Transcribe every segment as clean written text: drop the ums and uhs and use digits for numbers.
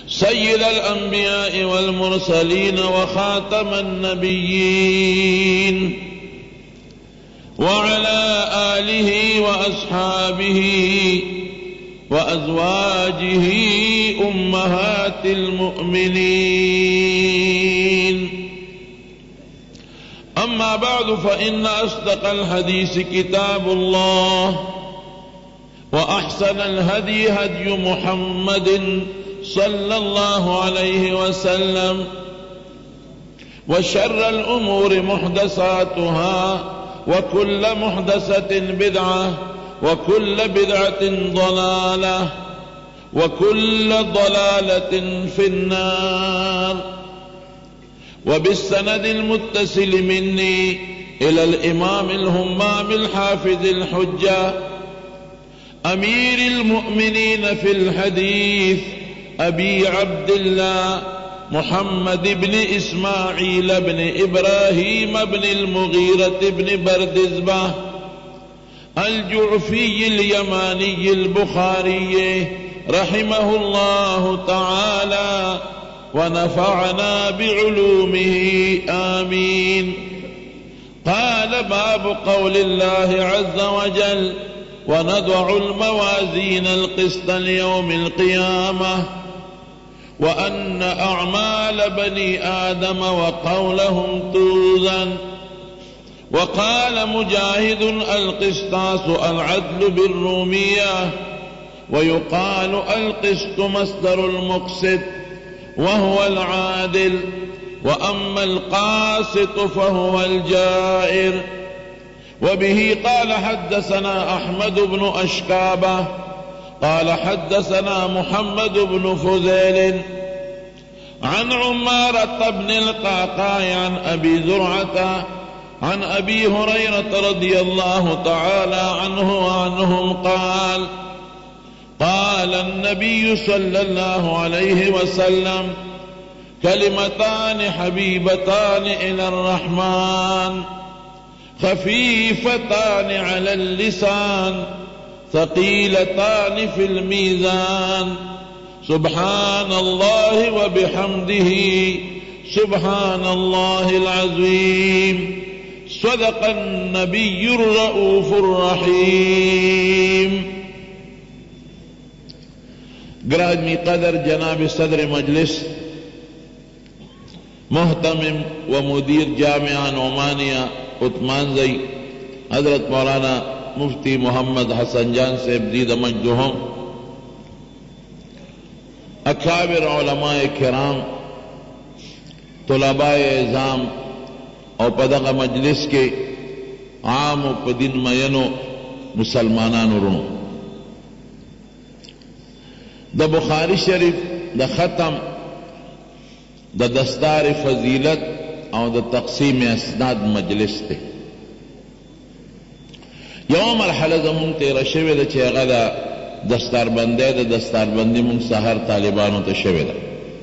سيد الأنبياء والمرسلين وخاتم النبيين وعلى آله وأصحابه وأزواجه أمهات المؤمنين. أما بعد فإن أصدق الحديث كتاب الله وأحسن الهدي هدي محمد صلى الله عليه وسلم وشر الأمور محدثاتها وكل محدثة بدعة وكل بدعة ضلالة وكل ضلالة في النار. وبالسند المتصل مني إلى الإمام الهمام الحافظ الحجة أمير المؤمنين في الحديث أبي عبد الله محمد بن إسماعيل بن إبراهيم بن المغيرة بن بردزبة الجعفي اليماني البخاري رحمه الله تعالى ونفعنا بعلومه آمين. قال: باب قول الله عز وجل: ونضع الموازين القسط ليوم القيامة وأن أعمال بني آدم وقولهم توزن. وقال مجاهد: القسطاس العدل بالرومية، ويقال القسط مصدر المقسط وهو العادل، وأما القاسط فهو الجائر. وبه قال حدثنا أحمد بن أشكابة قال حدثنا محمد بن فذيل عن عمارة بن القعقاع عن أبي زرعة عن أبي هريرة رضي الله تعالى عنه وعنهم قال: قال النبي صلى الله عليه وسلم: كلمتان حبيبتان إلى الرحمن خفيفتان على اللسان ثقيلتان في الميزان، سبحان الله وبحمده سبحان الله العظيم. صدق النبي الرؤوف الرحيم. گرامی قدر جناب صدر مجلس محتمم و مدیر جامعہ نعمانیہ عثمان زئی حضرت مولانا مفتی محمد حسن جان صاحب زید مجدہم، اکابر علماء کرام، طلباء اعظام اور پدغ مجلس کے عام و پدین مینو مسلمانان رونو، دا بخاری شریف دا ختم دا دستار فضیلت اور دا تقسیم اسناد مجلس تے یو مرحلہ زمون تیرہ شوی دا چه اغا دا دستار بندے دا دستار بندی مون سہر طالبانو تا شوی دا.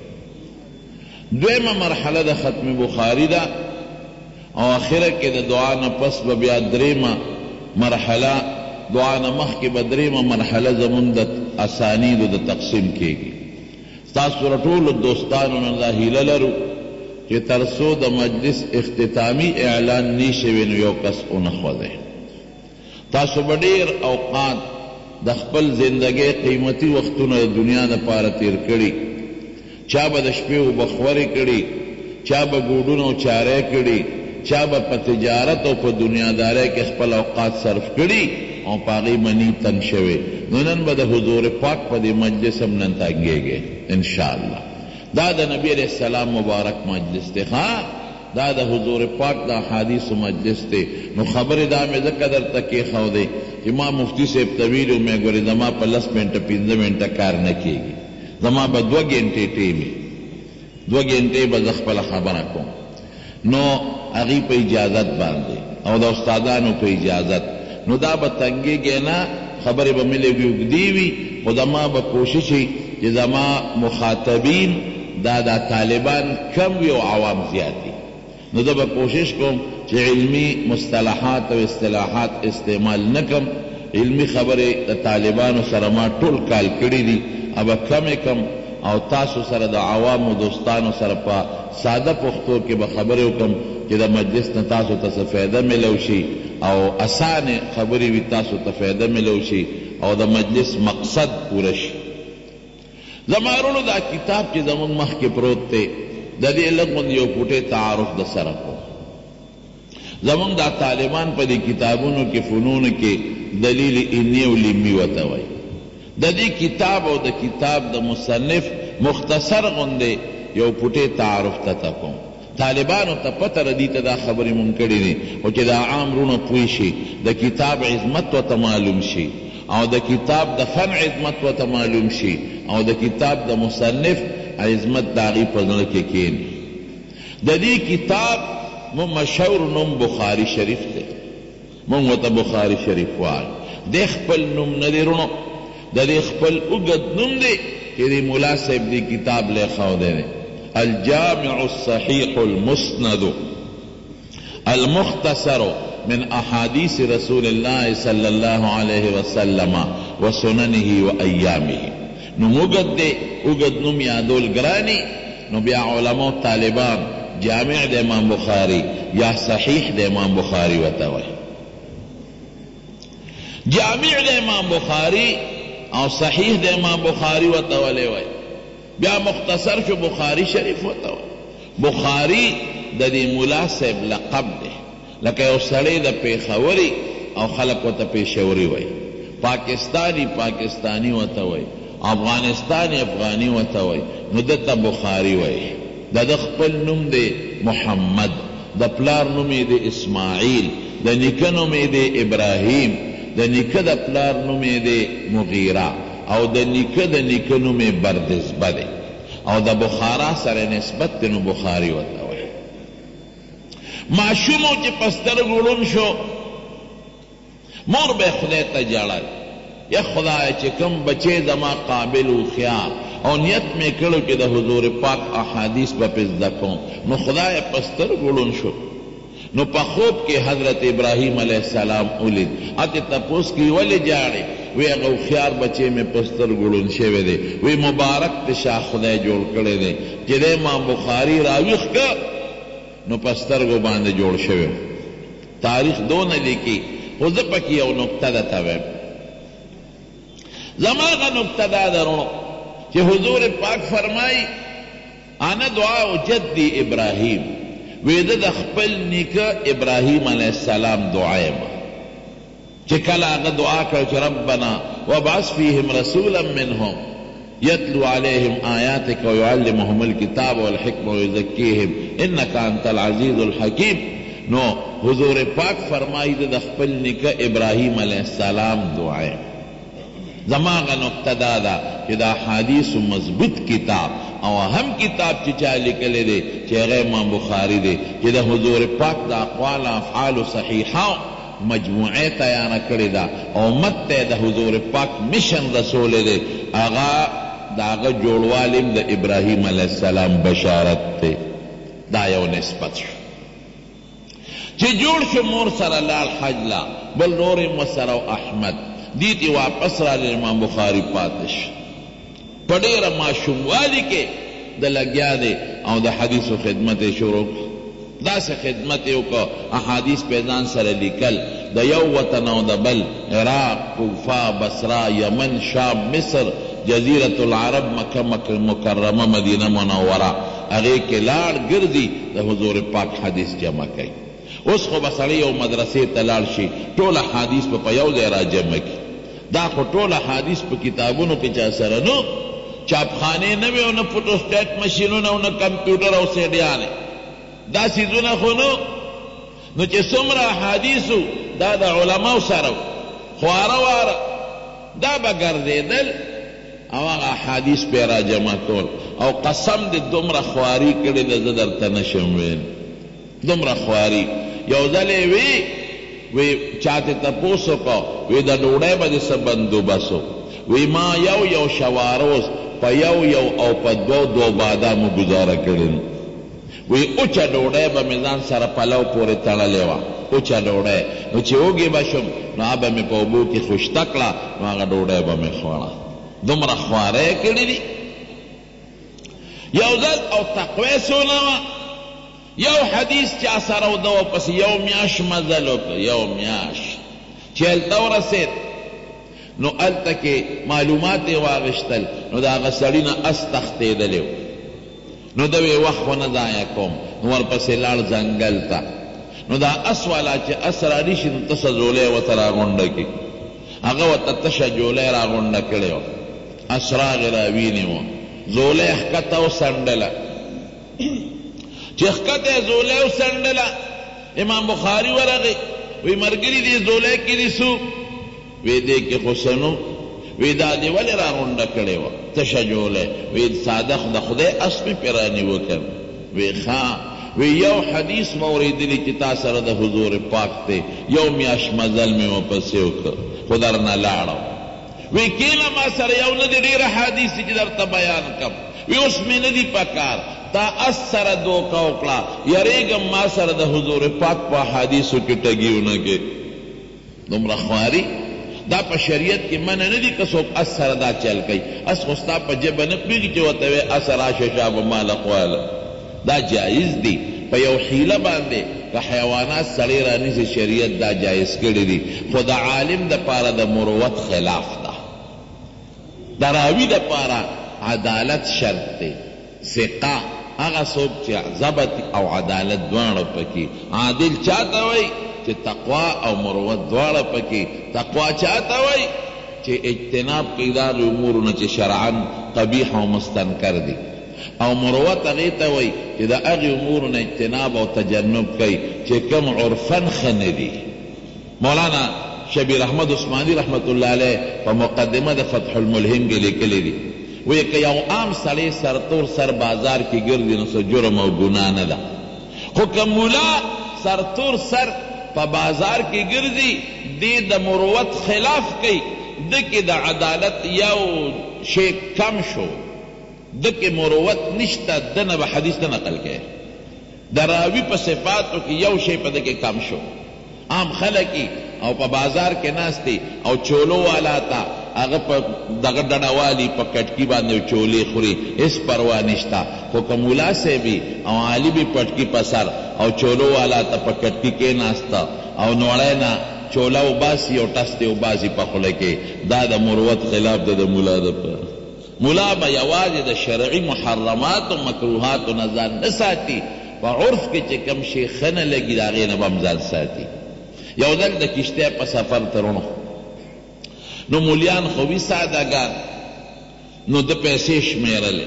دویم مرحلہ دا ختم بخاری دا او آخرہ کے دا دعانا پس ببیا دریم مرحلہ دعانا مخ کے بدریم مرحلہ زمون دا اسانید دا تقسیم کے گی. تاسو رطول دوستانو ندا ہیلہ لرو کہ ترسو دا مجلس اختتامی اعلان نیشوین یو کس انخوضے. تاسو بډیر اوقات د خپل زندګۍ قیمتي وختونه د دنیا د پاره تیر کړي، چا به د شپې وبخورې کړي، چا به ګوډونه او چارې کړي، چا به په تجارت او په دنیادارۍ کې خپل اوقات صرف کړي او په هغې منی تنګ شوی. نو نن به د حضور پاک په دې مجلس هم نن تنګېږي انشاءالله. دا د نبی علیہ السلام مبارک مجلس دی، دا د حضور پاک دا حدیث مجلس تے. نو خبر دا میں ذکر در تکی خو دے کہ ماں مفتی سے طویلو میں گوری زما پا 10 منٹ 15 منٹ کار نکی گی، زما با 2 گھنٹے ٹیمی 2 گھنٹے با زخپل خبر کن. نو اغی پا اجازت باندے او دا استادانو پا اجازت. نو دا با تنگی گے نا خبر با ملے گی اگدیوی و زما با کوششی کہ زما مخاطبین دا طالبان کم وی و عوام زیادی. نو دا با کوشش کم چه علمی مصطلحات و اصطلاحات استعمال نکم. علمی خبر دا طالبان و سرما ٹول کال کری دی، اب کم او تاسو سره د عوامو دوستانو سره په ساده پښتو کې به خبرې وکړم چې د مجلس نه تاسو ته څه فایده میلو شي او اسانه خبرې وي تاسو ته فایده میلو شي او د مجلس مقصد پوره شي. زما وروڼو دا کتاب چې زموږ مخکې پروت دی د دې لږ غوندې یو پوټی تعارف د سره کوم. زموږ دا طالبان په دې کتابونو کې فنونو کې دلیل انی او لیمی ورته وایي. د دې کتاب او د کتاب د مصنف مختصر غوندې یو پوټی تعارف ته کوم. طالبانو ته پته ردي ته دا خبرې مونږ کړې دي او چې دا عام وروڼه پوه شي د کتاب عظمت ورته معلوم شي او د کتاب د فن عظمت ورته معلوم شي او د کتاب د مصنف عظمت د هغې په زړه کې کښېني. د دې کتاب مشهور نوم بخاري شریف دی. مونږ ورته بخاري شریف وایو. د خپل نوم نه دی وروڼو، د دې خپل اوږد نوم دی چې د ملا صاحب دې کتاب لیکلی دی، الجامع الصحيح المسند المختصر من أحاديث رسول الله صلى الله عليه وسلم وسننه وأيامه. نو مگد دے اگد نم یادول گرانی نو بیا علماء طالبان جامع دے امام بخاری یا صحیح دے امام بخاری وتوی. جامع دے امام بخاری او صحیح دے امام بخاری وتولی وی. بیا مختصر شو بخاری شریف وتوی. بخاری د دې ملا صاحب لقب دی، لکه یو سړی د پیښوري او خلق ورته پیشوري وی، پاکستانی ورته وی، افغانی ورته وی، نو دته بخاری وی. د خپل نوم دی محمد، د پلار نوم یې دی اسماعیل، د نیکه نوم یې دی ابراهیم، د نیکه د پلار نوم یې دی مغیره او د نیکه نوم یې بردزبه دی او د بخارا سره نسبت دی نو بخاری ورته وی. ماشوم چې په سترګو ړوند شو مور به خدای ته ژړل، یا خدای چې کوم بچی زما قابل و خیار او نیت می کړو چې د حضور پاک احادیث به پې زده کوم، نو خدای په سترګو ړوند شو. نو په خوب کې حضرت ابراهیم علیه السلام ولید. اته تپوس کې ولې جاړې؟ وی هغه هوښیار بچی مې په سترګو ړوند شوی دی. وی مبارک ته شاه خدای جوړ کړی دی چې د امام بخاري راویښ که نو په سترګو باندې جوړ شوی. تاریخ دونه لیکي، خو زه پکې یو نکته درته وایم. زما هغه نکته دا ده وروڼو چې حضور پاک فرمایي انا دعاء جدي ابراهیم، وی د خپل نیکه ابراهیم علیه السلام دعا یم چې کله هغه دعا کړ چې ربنا وابعث فیهم رسولا منهم یتلو علیهم آیاتک ویعلمهم الکتاب والحکمه ویزکیهم انک انت العزیز الحکیم. نو حضور پاک فرمایي د خپل نیکه ابراهیم علیه السلام دعا یم. زما هغه نکته دا ده چې د احادیثو مضبوط کتاب او اهم کتاب چې چا لیکلی دی چې هغه امام بخاري دی چې د حضور پاک د اقوال افعالو صحیحه مجموعه تیاره کړې ده او امت ته د حضور پاک مشن رسولی دی. هغه د هغه جوړوالي د ابراهیم علیه السلام بشارت دی. دا یو نسبت شو چې جوړ شو مور سره لاړ حج لا، بل نور یې مسره او احمد دیتی واپس را امام بخاری پاتش په ډېره ماشوموالي کې د لګیا دی او د حدیثو خدمت یې شروع. داسې خدمت یې وکړه، احادیث په ځان سره لیکل د یو وطن او د بل، عراق، کوفه، بصره، یمن، شام، مصر، جزیرة العرب، مکه مکرمه، مدینه منوره، هغې کې لاړ ګرځي د حضور پاک حدیث جمع کوي. اوس خو به سړی یو مدرسې ته لاړ شي ټول احادیث په یو ځای را جمع کړي. دا خو ټول احادیث په کتابونو کې چا سره نو، چاپخانې نه وې او نه فوټوسټیټ مشینونه او نه کمپیوټر او سیډیانې، دا څیزونه خو نو چې څومره احادیثو دا د علماو سره خواره واره دا به ګرځېدل او هغه احادیث پې را جمع کول. او قسم دې دومره خواري کړې ده زه درته نشم ویل، دومره خواري. یو ځل یې وی چاته تپوس وکړو، وی د ډوډۍ به دې څه بندوبست و؟ وی ما یو شواروز په یو او په دو بادامو گزاره کړې. وی اوچه ډوډۍ به مې ځان سره پلو پورې تړلې وه، اوچه ډوډۍ، نو چې وږې به شم نو هغه به مې په اوبو کې خشته کړه نو هغه ډوډۍ به مې خوړه. دومره خواره یې کړي دي. یو ځل او تقوی سونه وه یو حدیث چا سره و ده پس یو میاش مزل وکړه یو میاش چې هلته ورسېد نو هلته کې معلومات یې واغېشتل نو د هغه سړي نه اس تښتېدلی و نو ده وی وخت ونه ضایع کوم نو ورپسې لاړ ځنګل ته نو دا اس والا چې اس رانیشي نو تسه جولی ورته راغونډه کړي هغه ورته تشه جولی راغونډه کړې وه اس راغې راوینې وه زولی ښکته وسنډله چې ښکته یې زولی وسنډله امام بخاري ورغی وی ملګري دې زولی کې دې څو وی دې کې خو څه نو وی دا دې ولې راغونډه کړې وه تشه جولی وی ساده د خدای اس مې پرې رانیوه کړ وی ښه وی یو حدیث ما اوریدلی چې تا سره د حضور پاک دی یو میاش مزل مې ورپسې وکړ خو درنه لاړم وی کیله ما سره یو نه دي ډېره حدیث چې درته بیان کړم وی اوس مې نه دي پکار تا اس سره دوکه وکړه یریږم ما سره د حضور پاک په احادیثو کې ټګي ونه کې دومره خواري دا په شریعت کې منع نه دي که څوک اس سره دا چل کوي اس خو ستا په جبه نه پرېږي چې ورته وی اس راشه شابه ماله خواله دا جایز دی په یو حیله باندې که حیوانات سړی رانیسي شریعت دا جایز کړي دي خو د عالم دپاره د مروت خلاف ده د راوي دپاره عدالت شرط دی ثقه هغه څوک چې ضبط او عدالت دواړه پکې عادل چاته وایي چې تقوا او مروت دواړه پکې تقوا چاته وایي چې اجتناب کوي دا امورو نه چې شرعا قبیح او مستنکر دي او مروت هغې ته وایي چې د هغې امورو نه اجتناب او تجنب کوي چې کوم عرفا ښه نه دي مولانا شبیر احمد عثماني رحمت الله علیه په مقدمه د فتح الملهم کې لیکلی دي وایي که یو عام سړی سرتور سر بازار کې ګرځي نو څه جرم او ګناه نه ده خو که ملا سرتور سر په بازار کې ګرځي دې د مروت خلاف کوي ده کې د عدالت یو شی کم شو دکې مروت نشته دنه به حدیث نه نقل کوي د راوي په صفاتو کې یو شی په دکې کم شو عام خلک او په بازار کې ناستې او چولو والا ته هغه په دغه ډډهوالي په کټکي باندې چولې خوري هېڅ پروا نشته خو که ملا صاحبي او عالمي پټکي په سر او چولو والا ته په کټکي کېناسته او نوړی نه چوله وباسي او ټستې وباسي په خوله کې دا د مروت خلاف ده د ملا دپاره ملا به یوازې د شرعي محرماتو مکروهاتو نه ځان نه ساتي په عرف کې چې کوم شی ښه نه لګي د هغې نه به هم ځان ساتي یو ځل د کشتۍ په سفر ترونو نو مولیان خو وي سادهګان نو د پیسې شمېرلې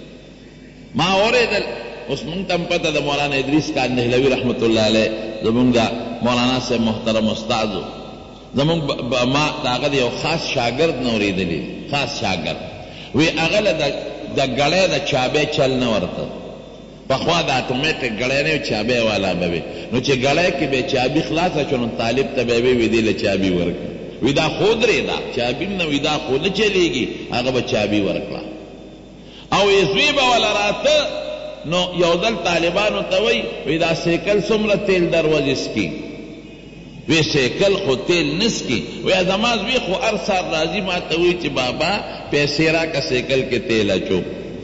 ما اورېدل اوس مونږ ته هم پته د مولانا ادریس کاندهلوي رحمت الله علیه زمونږ د مولانا صاحب محترم استاد و زمونږ ما د هغه د یو خاص شاګرد نه اورېدلي خاص شاګرد وی هغه له د ګړۍ د چابۍ چل نه ورته پخوا د اټومیټک ګړۍ نه وي چابۍ والا به وي نو چې ګړۍ کې به چابي خلاصه شو نو طالب ته به وی دې له چابي ورکړه وی دا خو درې ده چابي نه وي دا خو نه چلېږي هغه به چابي ورکړه او یې به وله راته نو یو ځل طالبانو ته وی دا سیکل څومره تیل دروځي سکي وی سیکل خو تیل نسکی وی زما زوی خو هر سال راځي ما ته وی چې بابا پیسې راکه سیکل کې تیل اچو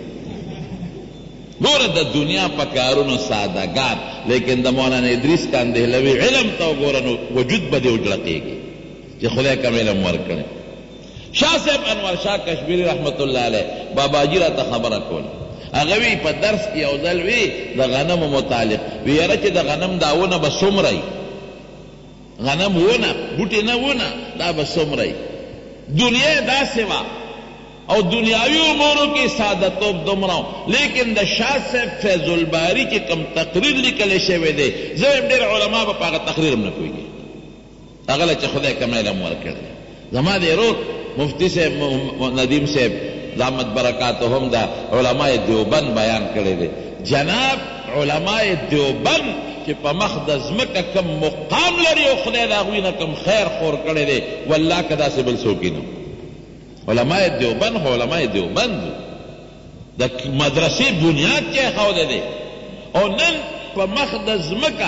ګوره د دنیا په کارونو سادهګان لیکن د مولانا ادریس کاندهلوي علم ته وګوره نو وجود به دې وجړقېږي چې خدای کوم علم ورکړی شاه صاحب انور شاه کشمیری رحمت الله علیه باباجي راته خبره کوله هغه وی په درس کې یو ځل وی د غنمو متعلق وی یاره چې د غنم دا ونه به څومره غنم ونه بوټي نه ونه دا به څومره دنیا داسې وه او دنیاوی امورو کې سادتوب دومره لیکن د شاه صاحب فیض الباری کې کم تقریر لیکلی شوی دی زه یم ډېر علما به په هغه تقریر هم نه پوهېږي هغه له چې خدای کوم علم ورکړی زما د ورور مفتی صاحب ندیم صاحب زحمت برکاتو هم د علماء دیوبند بیان کړی دی جناب علماء دیوبند چې په مخ د ځمکه کم مقام لري او خدای د هغوی نه کم خیر خور کړی دی والله که داسې بل څوک نه علماء دیوبند خو علماء دیوبند د مدرسې بنیاد چې ایښودی دی او نن په مخ د ځمکه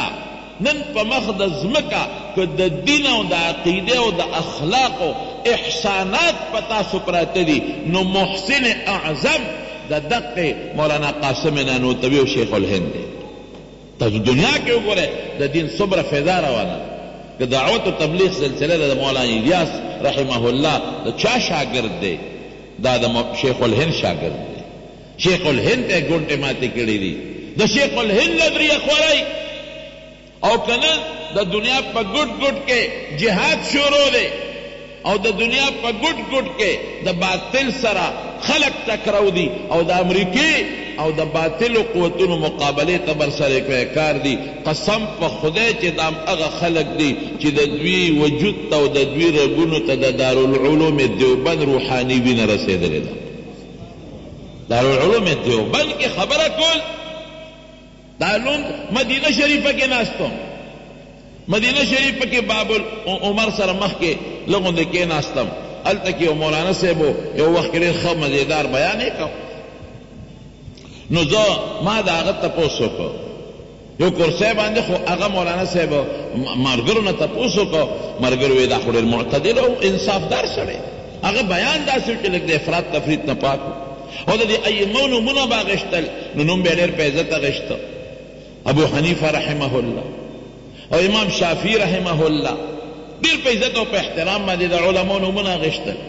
که د دین او د عقیده او د اخلاقو احسانات په تاسو پراته دي نو محسن اعظم د دقې مولانا قاسم نانوتوي او شیخ الهند دی. تاسو دنیا کې وګورئ د دین صبره فضا روانه د دعوت و تبلیغ سلسله د مولانا الیاس رحمه الله د چا شاګرد دی؟ دا د شیخ الهند شاګرد دی. شیخ الهند ته ګونټې ماتې کړې دي. د شیخ الهند نظریه خورئ او که نه د دنیا په ګوټ ګوټ کې جهاد شروع دی او د دنیا په ګوټ ګوټ کې د باطل سره خلق ټکراو دي او د امریکې او د باطلو قوتونو مقابلې ته برسره کوي کار دي. قسم په خدای چې دا هغه خلق دي چې د دوی وجود ته او د دوی رګونو ته د دارالعلوم دیوبند روحاني وینه رسېدلې ده. دارالعلوم دیوبند کې خبره کول دارالعلوم مدینه شریفه کې ناستم. مدینه شریفه کې باب عمر سره مخکې لغونډې کې ناستم. هلته کې یو مولانا صاحب یو وخت کې ډېر ښه مزېدار بیان یې کو. نو زه ما د هغه تپوس وکړو یو کرسی باندې، خو هغه مولانا صاحب ملګرو نه تپوس وکړو. ملګرو وایي دا خو ډېر معتدل او انصافدار سړی. هغه بیان داسې و چې لږ د افراط تفریط نه پاک و. او د دې ائمو نومونه به اخېستل نو نوم به یې ډېر په عزت اخېسته. ابو حنیفه رحمه الله او امام شافعي رحمه الله ډېر په عزت او په احترام باندې د علماو نومونه اخېستل.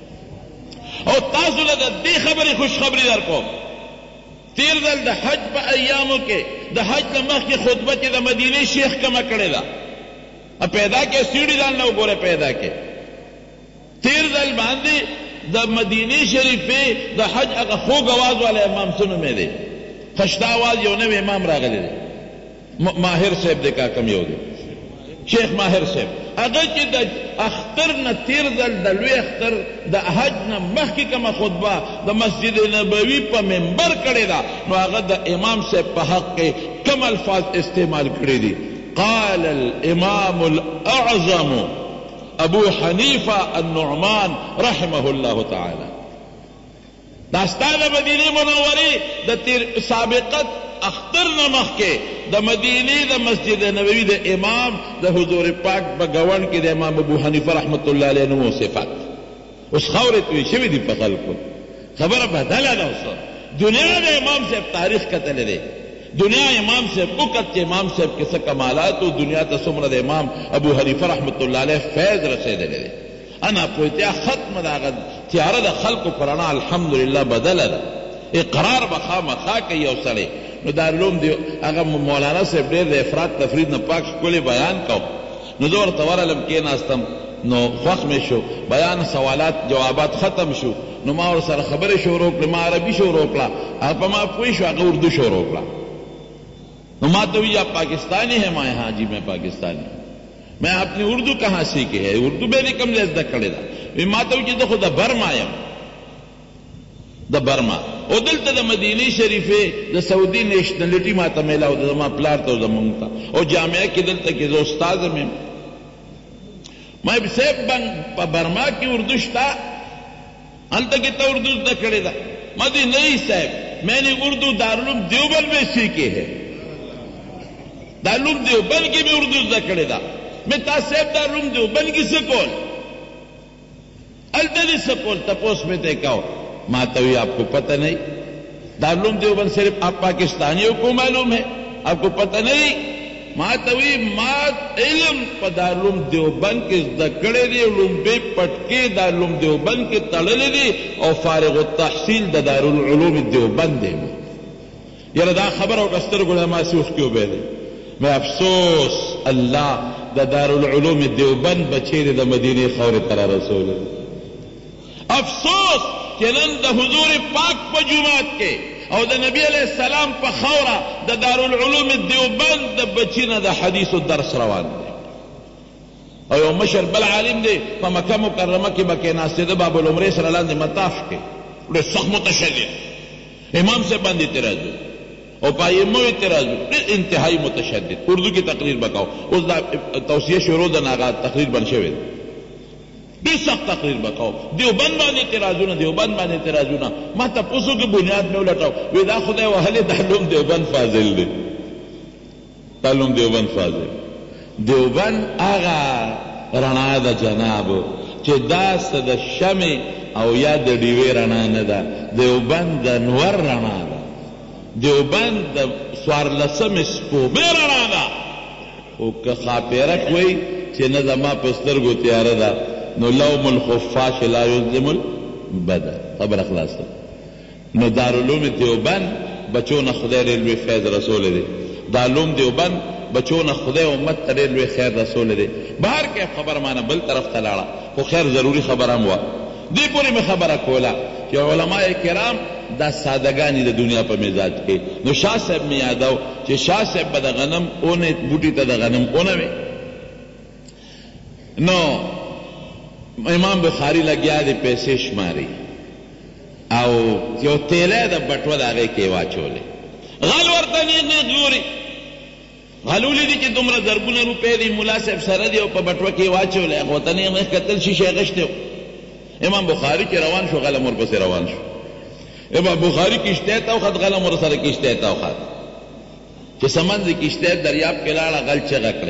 او تاسو له د دې خبرې خوشخبري در کوم، تیر ځل د حج په ایامو کې د حج نه مخکې خطبه چې د مدینې شیخ کمه کړې ده پیدا کې سیړي ځان نه وګوره پیدا کې. تیر ځل باندې د مدینې شریفې د حج هغه خوږ اواز والا امام څه نومې دی؟ خشته اواز یو نوی امام راغلی دی، ماهر صاحب دی کا کم یو دی، شیخ ماهر صاحب. هغه چې د اختر نه تیر ځل د لوی اختر د حج نه مخکې کومه خطبه د مسجد نبوي په منبر کړې ده نو هغه د امام صاحب په حق کې کوم الفاظ استعمال کړي دي؟ قال الامام الاعظم ابو حنیفه النعمان رحمه الله تعالی. دا ستا د مدینې منورې د تیر سابقت اختر نه مخکې د مدینې د مسجد نبوي د امام د حضور پاک په ګوند کې د امام ابو حنیفه رحمت الله علیه نوم او صفات اوس خاورې توی شوي دي په خلکو. خبره بدله ده. اوس دنیا د امام صاحب تاریخ کتلی دی. دنیا امام صاحب وکت چې امام صاحب کې څه کمالات او دنیا ته څومره د امام ابو حنیفه رحمت الله علیه فیض رسېدلی دی. انا پوهتیا ختمه ده. هغه تیاره د خلکو پر رڼا الحمدلله بدله ده. اقرار به خامخا کوي یو سړی. نو دارالعلوم دی هغه مولانا صاحب ډېر د افراط تفرید نه پاک ښکلی بیان کو. نو زه ورته ورغلم کېناستم نو خوښ مې شو. بیان سوالات جوابات ختم شو. نو ما ورسره خبرې شروع کړې. ما عربي شروع کړه، هغه په ما پوه شو، هغه اردو شروع کړه. نو ما تو یہ آپ پاکستانی ہے؟ میں ہاں جی میں پاکستانی ہوں. میں اپنی اردو کہاں سیکھی ہے؟ اردو میں نے کم زده کړې ده. ما ته چې زه خو د برما یم، د برما. او دلته د مدینې شریفې د سعودي نیشنلټي ما ته میلاو ده، زما پلار ته او زمونږ ته. او جامعه کې دلته کې زه استاد یم. ما صاحب په برما کې اردو شته؟ هلته کې ته اردو زده کړې ده؟ ما دی نہیں صاحب میں نے اردو دارالعلوم دیوبند میں سیکھی ہے. دارالعلوم دیوبند کی بھی اردو زده کړې ده. میں تا صاحب دارالعلوم دیوبند کی څه کول؟ هلته دې څه کول؟ تپوس مې ته کاو. ما تو یہ آپ کو پتہ نہیں؟ دارالعلوم دیوبند صرف آپ پاکستانیوں کو معلوم ہے، آپ کو پتہ نہیں؟ ما تو ما علم په دارالعلوم دیوبند کې زده کړی دی. لومبې پټکې دارالعلوم دیوبند کې تړلې دي او فارغ التحصیل د دارالعلوم دیوبند دی. یاره دا خبره او سترګو نه ما سوچ کې وبېدې. میں افسوس الله د دارالعلوم دیوبند بچیرې د مدینې خاورې ته رارسولی. افسوس چې نن د حضور پاک په جومات کې او د نبی علیہ السلام په خاوره د دارالعلوم دیوبند د بچی نه د حدیثو درس روان دی. او یو مشر بل عالم دی په مکه مکرمه کې به کېناستېده باب العمرې سره لاندې مطاف کې، ډېر سخت متشدد امام صاحب باندې اعتراض و او په ائمو اعتراض و، ډېر انتهایی متشدد. اردو کې تقریر به کوو. اوس دا توصیه شروع ده نه هغه تقریر بند شوی دی. ډېر سخت تقریر به کوو. دیوبند باندې اعتراضونه، دیوبند باندې اعتراضونه. ما تپوسو کې بنیاد مې ولټاو، وی دا خدای وهلی دارالعلوم دیوبند فاضل دی. دارالعلوم دیوبند فاضل. دیوبند هغه رڼا ده جناب چې داسې د شمع او یا د ډیوې رڼا نه ده، دیوبند د نور رڼا ده، دیوبند د څوارلسمې سپوږمۍ رڼا ده. خو که خاپیرک وی چې نه زما په سترګو تیاره ده، نو لوم الخفاش لا یظلم البدن. خبره خلاصه. نو دارالعلوم دیوبند بچو نه خدای ډېر لوی فیض رسولی دی، دارالعلوم دیوبند بچو نه خدای امت ته ډېر لوی خیر رسولی دی. بهر کې خبر مانه بل طرف ته لاړه، خو خیر ضروري خبره هم وه. دې پورې مې خبره کوله چې علماء کرام دا سادهګانې د دنیا په مزاج کې. نو شاه صاحب مې یادو چې شاه صاحب به د غنم اونې بوټي ته د غنم اونه وې. نو امام بخاري لګیا دی پیسې شماري او یو تیلی د بټوه د هغې کې واچولې. غل ورته نیغ ګوري، غل ولیدي چې دومره زرګونه روپۍ دی ملا صاحب سره دی او په بټوه کې واچولې. هغه ورته نیغ کتل شیشې غشتی و. امام بخاري چې روان شو غلم ورپسې روان شو. امام بخاري کشتی ته وخت، غلم ورسره کشتی ته وخت. چې سمندې کشتی دریاب کې لاړه، غل چغه کړې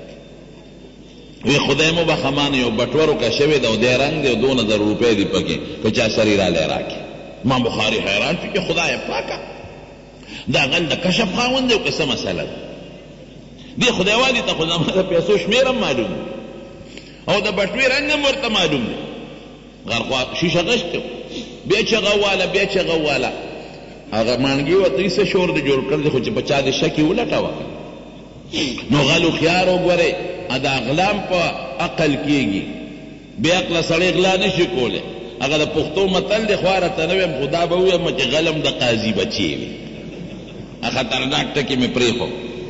وی خدای مو بخمان یو بټوه روکه شوې ده او دی رنګ دی او 2000 روپۍ دي پکې، که چا سرې رالی راکړي. امام بخاري حیران شو چې خدای پاکه دا غل د کشف خاوند دی او که څه مسله ده. دې خدایوالي ته خو زما د پیسو شمېر هم معلوم دی او د بټوې رنګ هم ورته معلوم دی. غرخوا شیشه غشت بیا چغه واله بیا چغه واله. هغه مانګي ورته څه شور دی جوړ کړ دی، خو چې په چا د شکې ولټوه. نو غل هوښیار وګورئ، دا غلام په عقل کېږي، بې عقله سړی غلا نشي کولی. هغه د پښتو متل دی، خواره ته نه ویم خو دا به ویم چې غلم د قاضي بچی وي. خطرناک ټکي مې پرېښو.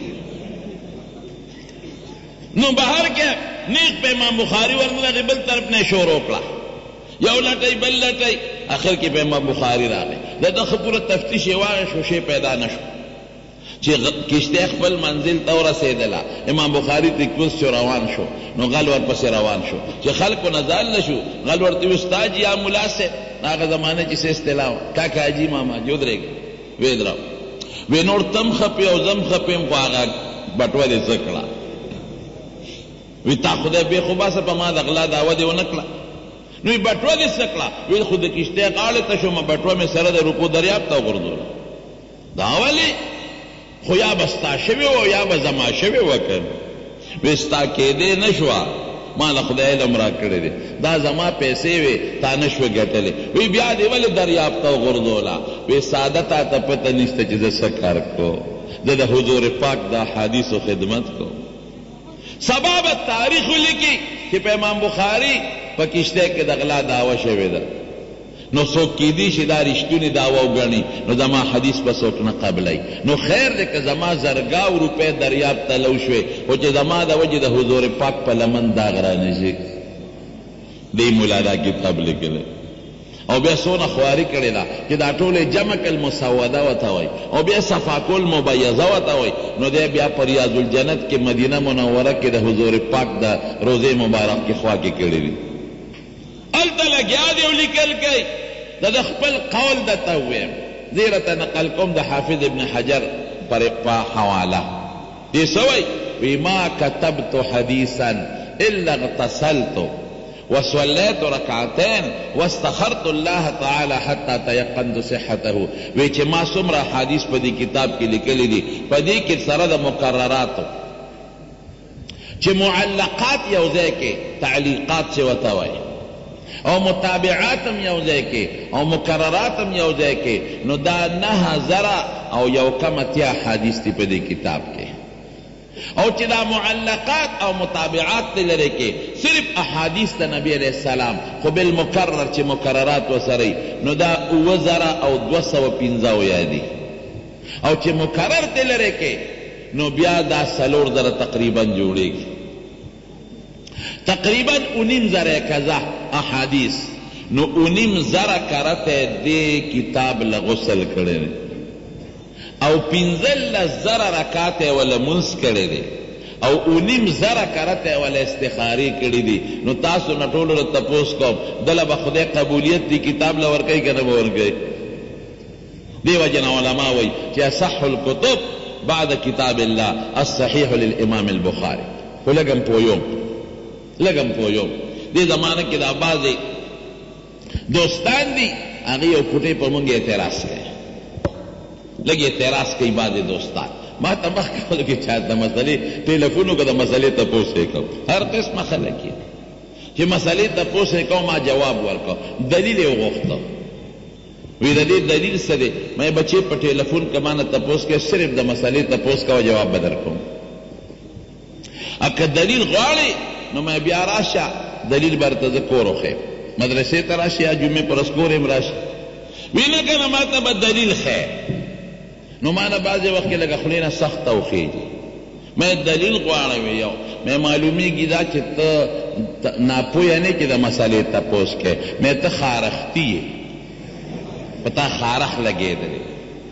نو بهر کې نیغ په امام بخاري ورنغې بل طرف نه شروع کړه، یو لټۍ بل لټۍ، آخر کې په امام بخاري راغی. د ده ښه پوره تفتیش یې واغېښت، شی پیدا نه شو. چې کشتی خپل منزل ته ورسېدله، امام بخاري ترې کوز شو روان شو. نو غل ورپسې روان شو. چې خلکو نه ځان نه شو، غل ورته وي استاد یا ملا صاحب، هغه زمانه چې څه اصطلاح وه، کاکا حاجي ماما جو درېږه ویې دراو. وی نور تم خپې او زم خپېم، خو هغه بټوه دې څه کړه. وی تا خدای بې خو باسه په ما د غلا دعوه دې ونه کړه. نو بټوه دې څه کړه؟ وی خو د کشتۍ غاړې ته شومه، بټوه مې سره د روپو دریاب ته وغورځوله. دا ولې؟ خو یا به ستا شوې وه یا به زما شوې وه که وی ستا کېدې نه شوه، ما له خدای علم را کړی دی، دا زما پیسې وې تا نه شوې ګټلې. وی بیا دې ولې دریاب ته وغورځوله؟ وی ساده تا ته پته نشته چې زه څه کار کو، زه د حضور پاک د احادیثو خدمت کو. سبا به تاریخ ولیکي چې په امام بخاري په کشتی کې د غلا دعوه شوې ده. نو څوک کیدی شي دا رښتونې دعوه وګڼي، نو زما حدیث به څوک نه قبلوي. نو خیر دی که زما زرګاو روپۍ دریاب ته لو شوې، خو چې زما د وجې د حضور پاک په لمن داغ رانشي. دی مولا دا کتاب لیکلی او بیا څونه خواري کړې ده چې دا ټولې جمع کل مسوده ورته وایي او بیا صفا کول مبیضه ورته وایي. نو دی بیا په ریاض الجنت کې مدینه منوره کې د حضور پاک د روضې مبارک کې خوا کې کړې دي. هلته لګیا دی او لیکل کوي. د خپل قول درته ووایم، زه راته نقل کوم د حافظ ابن حجر په حواله. دې څه وایي؟ وی ما كتبت حديثا إلا اغتسلت وصليت ركعتين واستخرت الله تعالى حتى تيقنت صحته. وی چې ما څومره حدیث په دې کتاب کې لیکلي دي، په دې کې سره د مقرراتو چې معلقات یو ځای کې، تعلیقات چې ورته وایي، او متابعات هم یو ځای کې او مقررات هم یو ځای کې، نو دا 9000 او یو کم اتیا حدیث دي په دې کتاب کې. او چې دا معلقات او متابعات ته لري کې صرف احادیث د نبی علیہ السلام، خو بالمکرر چې مقررات وسره، نو دا 9000 او 215 یادي. او چې مکرر ته لري کې نو بیا دا 4000 تقریبا جوړیږي. تقریبا 19,000 کذا احادیث، نو 19,000 کرته دې کتاب لغسل کړي او 15,000 رکعاته ولا منس کړي دي او 19,000 کرته ولا استخاری کړي دي. نو تاسو نه ټولو ته تپوس کوم، دله به خدای قبولیت دی کتاب له ورکوي که نه به ورکوي؟ دې وجه نه علما وایي چې اصح الکتب بعد کتاب الله الصحیح للامام البخاري. خو لږم پویوم دې زمانه کې دا بعضې دوستان دي هغه یو پټې په مونږ اعتراض کوي، لږ اعتراض کوي بعضې دوستان. ما ته مخکې خلکو کې چا د مسلې ټیلیفون وکړه، د مسلې تپوس یې کوم. هر قسمه خلک یې چې مسلې تپوس یې کوم، ما جواب ورکړ، دلیل یې وغوښته. وی د دې دلیل څه دی؟ مې بچې په ټیلیفون که ما نه تپوس کوې، صرف د مسلې تپوس کوه، جواب به در کوم. که دلیل غواړې نو مې بیا راشه، دلیل به درته زه کور وښیم، مدرسې ته راشي یا جمعې پر ورځ کور یم راشي. وی نه که نه ما ته به دلیل ښیې. نو ما نه بعضې وخت کې لږه خولې نه سخت توخېږي. مې دلیل غواړم یو، مې معلومیږي دا چې ته ناپویه نه کې د مسلې تپوس کوې، مې ته خارښتي یې، په تا خارښ لګېدلی.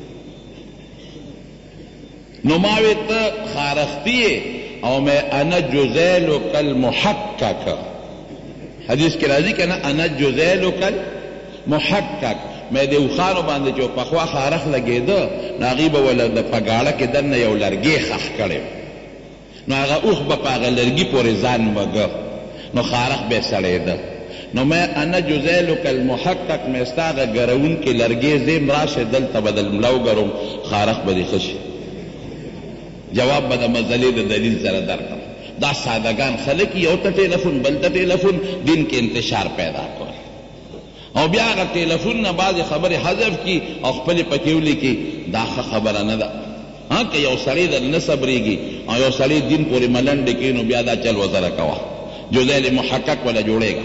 نو ما وی ته خارښتي یې او مې انا جزیلک المحقق، حدیث کې راځي که نه، انا جزیلک المحقق. مې د اوښانو باندې چې پخوا خارښ لګېده، نو هغې به وله د په ګاړه کې دننه یو لرګی ښخ کړی، نو هغه اوښ به په هغه لرګي پورې ځان وږه، نو خارښ به یې سړېده. نو مې انا جزیلک المحقق، مې ستا هغه ګرونکي لرګی زیم راشه دلته به د ملا وګروم، خارښ به دې ښه شي. جواب به د مزلې د دلیل سره درکړم. دا سادهګان خلک یو ته ټیلیفون بل ته ټیلیفون، دین کې انتشار پیدا کړ، او بیا هغه ټیلیفون نه بعضې خبرې حذف کي او خپلې پکې ولیکي. دا ښه خبره نه ده. که یو سړی در نه صبرېږي او یو سړی دین پورې ملنډې کوي، نو بیا دا چل وزره کوه، جزیل محقق ولا جوړېږه.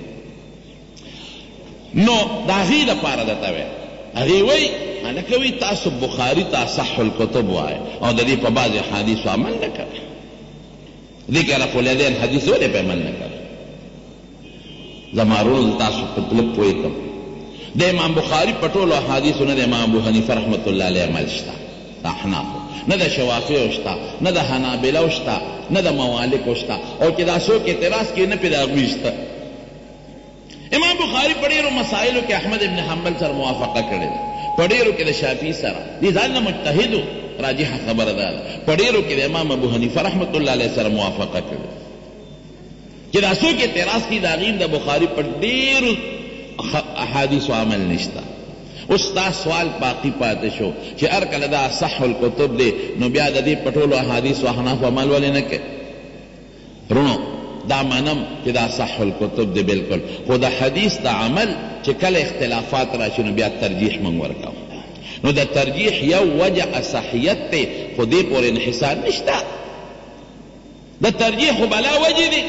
نو د هغې دپاره درته وی، هغې وایي هلکه وایي تاسو بخاري ته اصح الکتب وایه او د دې په بعضې حدیثو عمل نه کوئ. دې کې رفع الیدین حدیث ولې په عمل نه کوئ؟ زما ورونو تاسو په طلب پوهې کړم، د امام بخاري په ټولو احادیثو نه د امام ابو حنیفه رحمت الله علیه عمل شته، د احنافو نه، د شوافیو شته، نه د حنابلو شته، نه د موالکو شته، او چې دا څوک اعتراض کوي نه پرې د هغوی شته. امام بخاري په ډېرو مسایلو کې احمد ابن حنبل سره موافقه کړې ده، په ډېرو کې د شافعي سره، دې ځان نه مجتهد و، راجحه خبره ده. په ډېرو کې د امام ابو حنیفه رحمت الله علیه سره موافقه کړې ده چې دا څوک اعتراض کوي د هغې د بخاري په ډېرو احادیثو عمل نشته. اوس دا سوال باقي پاتې شو چې هر کله دا اصح الکتب دی، نو بیا د دې په ټولو احادیثو احنافو عمل ولې نه کوي؟ رونو دا منم چې دا اصح الکتب دی بلکل، خو د حدیث د عمل چې کله اختلافات راشي نو بیا ترجیح موږ ورکوو. نو د ترجیح یو وجه اصحیت دی، خو دې پورې انحصار نشته. د ترجیح خو بلا وجه دی.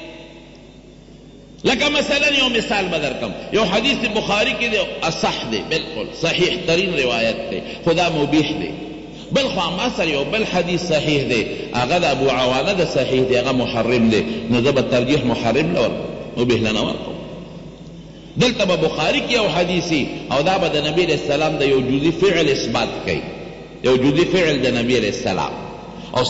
لکه مثلا یو مثال به درکم، یو حدیث بخاری کې دی اصح دی، بالکل صحیح ترین روایت دی، خدا مبیح دی. بل خوا ما سره یو بل حدیث صحیح دی، هغه د ابو عوانه د صحیح دی، هغه محرم دی، نو زه به ترجیح محرم نه ورکوم، مبیح نه ورکوم. دلته به بخاری کې یو حدیثي او دا به د نبی علیه السلام د یو جزئی فعل اثبات کوي، یو جزئی فعل د نبی علیه السلام. او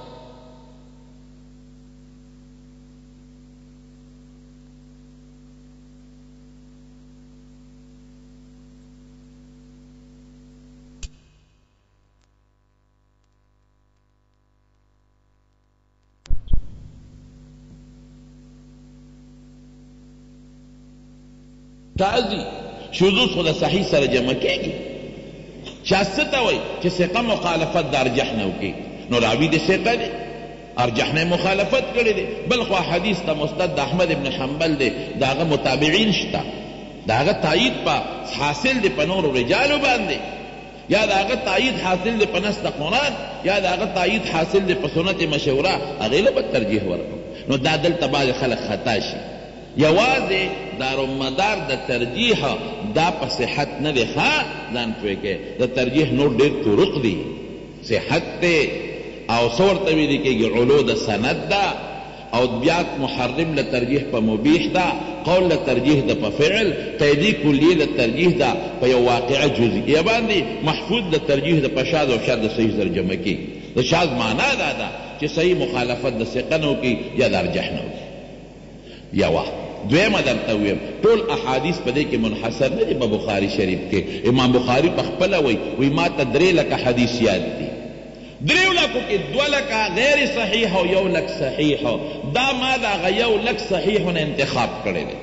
تازي شذوذ خو د صحیح سره جمع کېږي. چا څه ته وایي چې ثقه مخالفت د ارجح نه وکړي، نو راوي د ثقه دی، ارجح نه مخالفت کړی دی. بل خو حدیث ته مستند د احمد ابن حنبل دی، د هغه متابعین شته، د هغه تایید په حاصل دی په نورو رجالو باندې، یا د هغه تایید حاصل دی په نص د قرآن، یا د هغه تایید حاصل دی په سنت مشهوره، هغې له به ترجیح ورکړو. نو دا دلته بعضې خلک خطا شي. یوازې دارومدار د ترجیح دا په صحت نه دی، ښه ځان پوه کې د ترجیح نور ډېر طرق دي، صحت دی او څه ورته ویلې کېږي علو د سند ده، او بیا محرم له ترجیح په مبیح ده، قول له ترجیح ده په فعل، قیدي کلیې له ترجیح ده په یو واقعه جزئیه باندې، محفوظ له ترجیح ده په شاذ او شاذ د صحیح سره جمع کېږي. د شاذ معنا دا ده چې صحیح مخالفت د ثقه نه وکړي یا د ارجح نه وکړي. یوه دویمه درته ویم، ټول احادیث په دې کې منحصر نه دي په بخاري شریف کې. امام بخاري په خپله وایي ما ته 3 لکه حدیث یاد دي، 3 لکو کې 2 لکه غیر صحیح او 1 لک صحیح، دا ما د هغه 1 لک صحیحونه انتخاب کړی دی.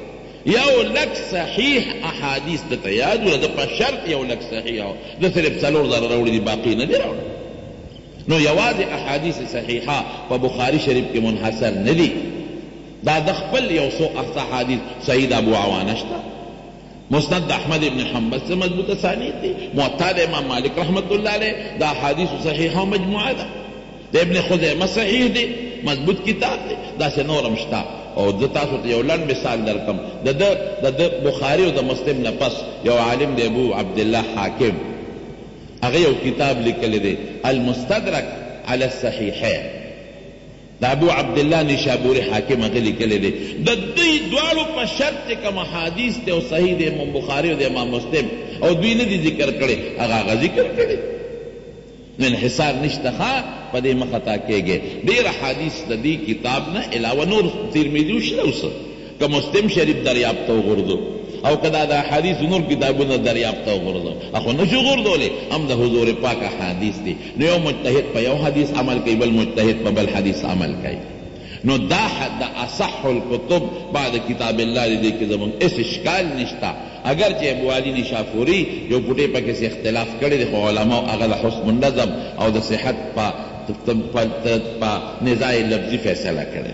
یو لک صحیح احادیث دته یاد وله د په شرط یو لک صحیح د صرف 4 زره راوړي دي باقي نه دي راوړي نو یوازې احادیث صحیحه په بخاري شریف کې منحصر نه دي دا د خپل یو څو احادیث سید ابو عوانه شته مسند احمد ابن حنبل سے مضبوط اسانید دی موطا د امام مالک رحمت الله علیه دا احادیث صحیحه مجموعه ده د ابن خزیمه صحیح دی مضبوط کتاب دی دا سے نورم شته او د تاسو ته یو لنډ مثال درکم د بخاری او د مسلم نه پس یو عالم دی ابو عبدالله حاکم هغه یو کتاب لیکلی دی المستدرک علی الصحیحین دا ابو عبدالله نشابوری حاکم هغه لیکلی دی د دې دواړو په شرط چې کوم احادیث دی او صحیح دی امام بخاری او د امام مسلم او دوی نه دي ذکر کړي هغه ذکر کړي نو انحصار نشته ښه په دې مه خطا کېږي ډېر احادیث د دې کتاب نه علاوه نور ترمذي شته اوس که مسلم شریف دریافت وغورځو او که دا د احادیث نور کتابونه دریافت وغورځو اخو نشو غورځولی هم د حضور پاک احادیث دي نو یو مجتهد په یو حدیث عمل کوي بل مجتهد په بل حدیث عمل کوي نو دا اصح الکتب بعد کتاب الله دی کې زمونږ اس اشکال نشته اگر چې ابو علی نشاپوري یو پټې پکې سي اختلاف کړی دی خو علماء هغه د حسن النظم او د صحت په نزاع لفظي فیصله کړی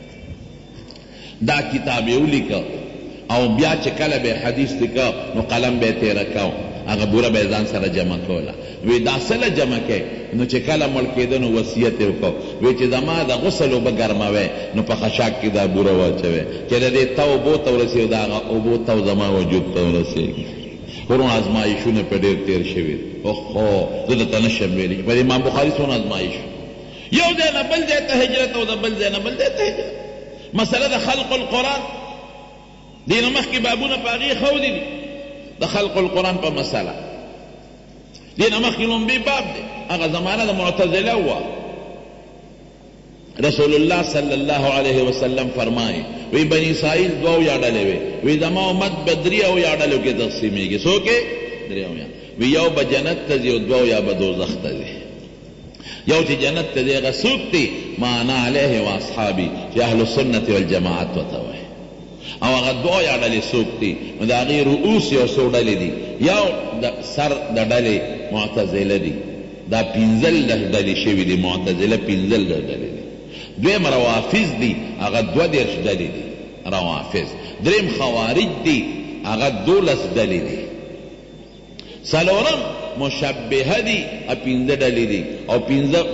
دا کتاب یې ولیکه او بیا چې کله به حدیث لیکه نو قلم به یې تیره کو هغه بوره به یې ځان سره جمع کوله وی دا سله جمع کوي نو چې کله مړ کېده نو وصیت یې وکړو وی چې زما د غسل اوبه ګرموی نو په خشاک کې دا بوره واچوی چې د دې تو اوبو ته ورسېږي د هغه اوبو تو زما وجود ته ورسېږي ورونو ازمایښونه په ډېر تېر شوي اوهو زه درته نشم ویلی په امام بخاري څونه ازمایښ یو ځای نه بل ځای ته هجرت او د بل ځای نه بل ځای ته هجرت مسله د خلق القرآن دې نه مخکې بابونه په هغې ښودي دي د خلق القرآن په مسله دې نه مخکې لومبی باب دی هغه زمانه د معتزله وه رسول الله صلی الله علیه وسلم فرمایي وی بنی اسرائیل دوه یا ډلې وي وی زما امت به درې او یا ډلو کې تقسیمیږي څو کې درې او یا وی یو به جنت ته ځي او دوه یا به دوزخ ته ځي یو چې جنت ته ځي هغه څوک دی ما انا علیه واصحابي چې اهل السنة والجماعت ورته وایي او هغه دوه یا ډلې څوک دي نو د هغې رؤوس یو څو ډلې دي یو د سر د ډلې معتزله دي دا 15 ډلې شوي دي معتزله 15 ډلې دي دویم روافظ دي هغه 22 ډلې دي روافظ دریم خوارج دي هغه 12 ډلې دي څلورم مشبهه دي 15 ډلې دي او 15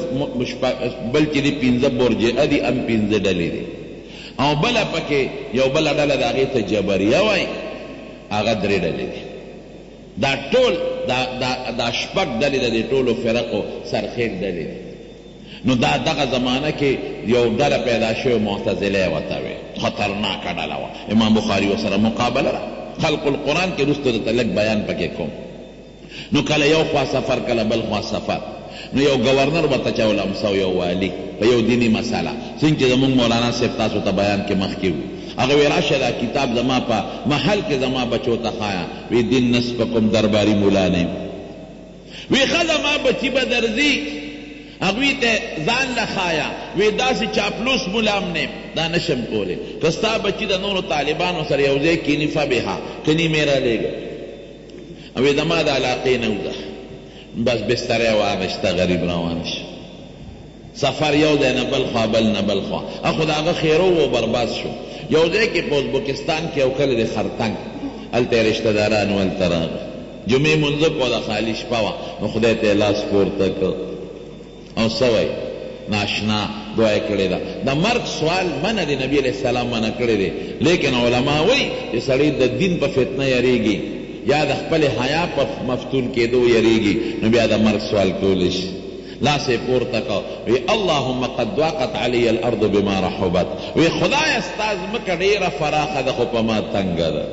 بل چې دي 15 مرجئه دي هم 15 ډلې دي او بله پکې یو بله ډله د هغې ته جبریه وایي هغه 3 ډلې دي دا ټول دا شپږ ډلې د دې ټولو فرقو سرخیل ډلې دي نو دا دغه زمانه کې یو ډله پیدا شوې معتزله یې ورته وې خطرناکه ډله وه امام بخاري ورسره مقابله ده خلق القرآن کې وروسته درته لږ بیان پکې کوم نو کله یو خوا سفر کله بل خوا سفر نو یو گورنر ورته چول امسو یو والی په یو دینی مسله څنګه چې زمونږ مولانا صاحب تاسو ته بیان کې مخکې وو هغه وی راشه دا کتاب زما په محل کې زما بچو ته ښایه وی دین نسبکم درباري مولا نه وی ښه زما بچي به درځي هغوی ته ځان له ښایه وی داسې چاپلوس مولا هم نه دا نشم کولی که ستا بچي د نورو طالبانو سره یو ځای کیني فبها کني مې رالیږه وی زما د علاقې نه وځه بس بستره واغشته غریب روان شو سفر یو دی نه بل خوا بل نه بل خوا اخو د هغه خیرو و برباد شو یو ځای کې په ازبکستان کې یو کلی دی خرتنګ هلته یې رشته داران هلته راغی جمعې منځه کو د خالي شپه وه نو خدای ته یې لاس پورته کړ او څه وایي ناشنا دعا یې کړې ده د مرګ سوال منع دی نبي علیه السلام منع کړی دی لیکن علما وایي چې سړی د دین په فتنه یریږي یا د خپل حیا په مفتون کېدو یریږي نو بیا د مرګ سوال کولی شي لاس یې پورته کړ وی اللهم قد ضاقت علی الارض بما رحبت وی خدایه ستا ځمکه ډېره فراخه ده خو په ما تنګه ده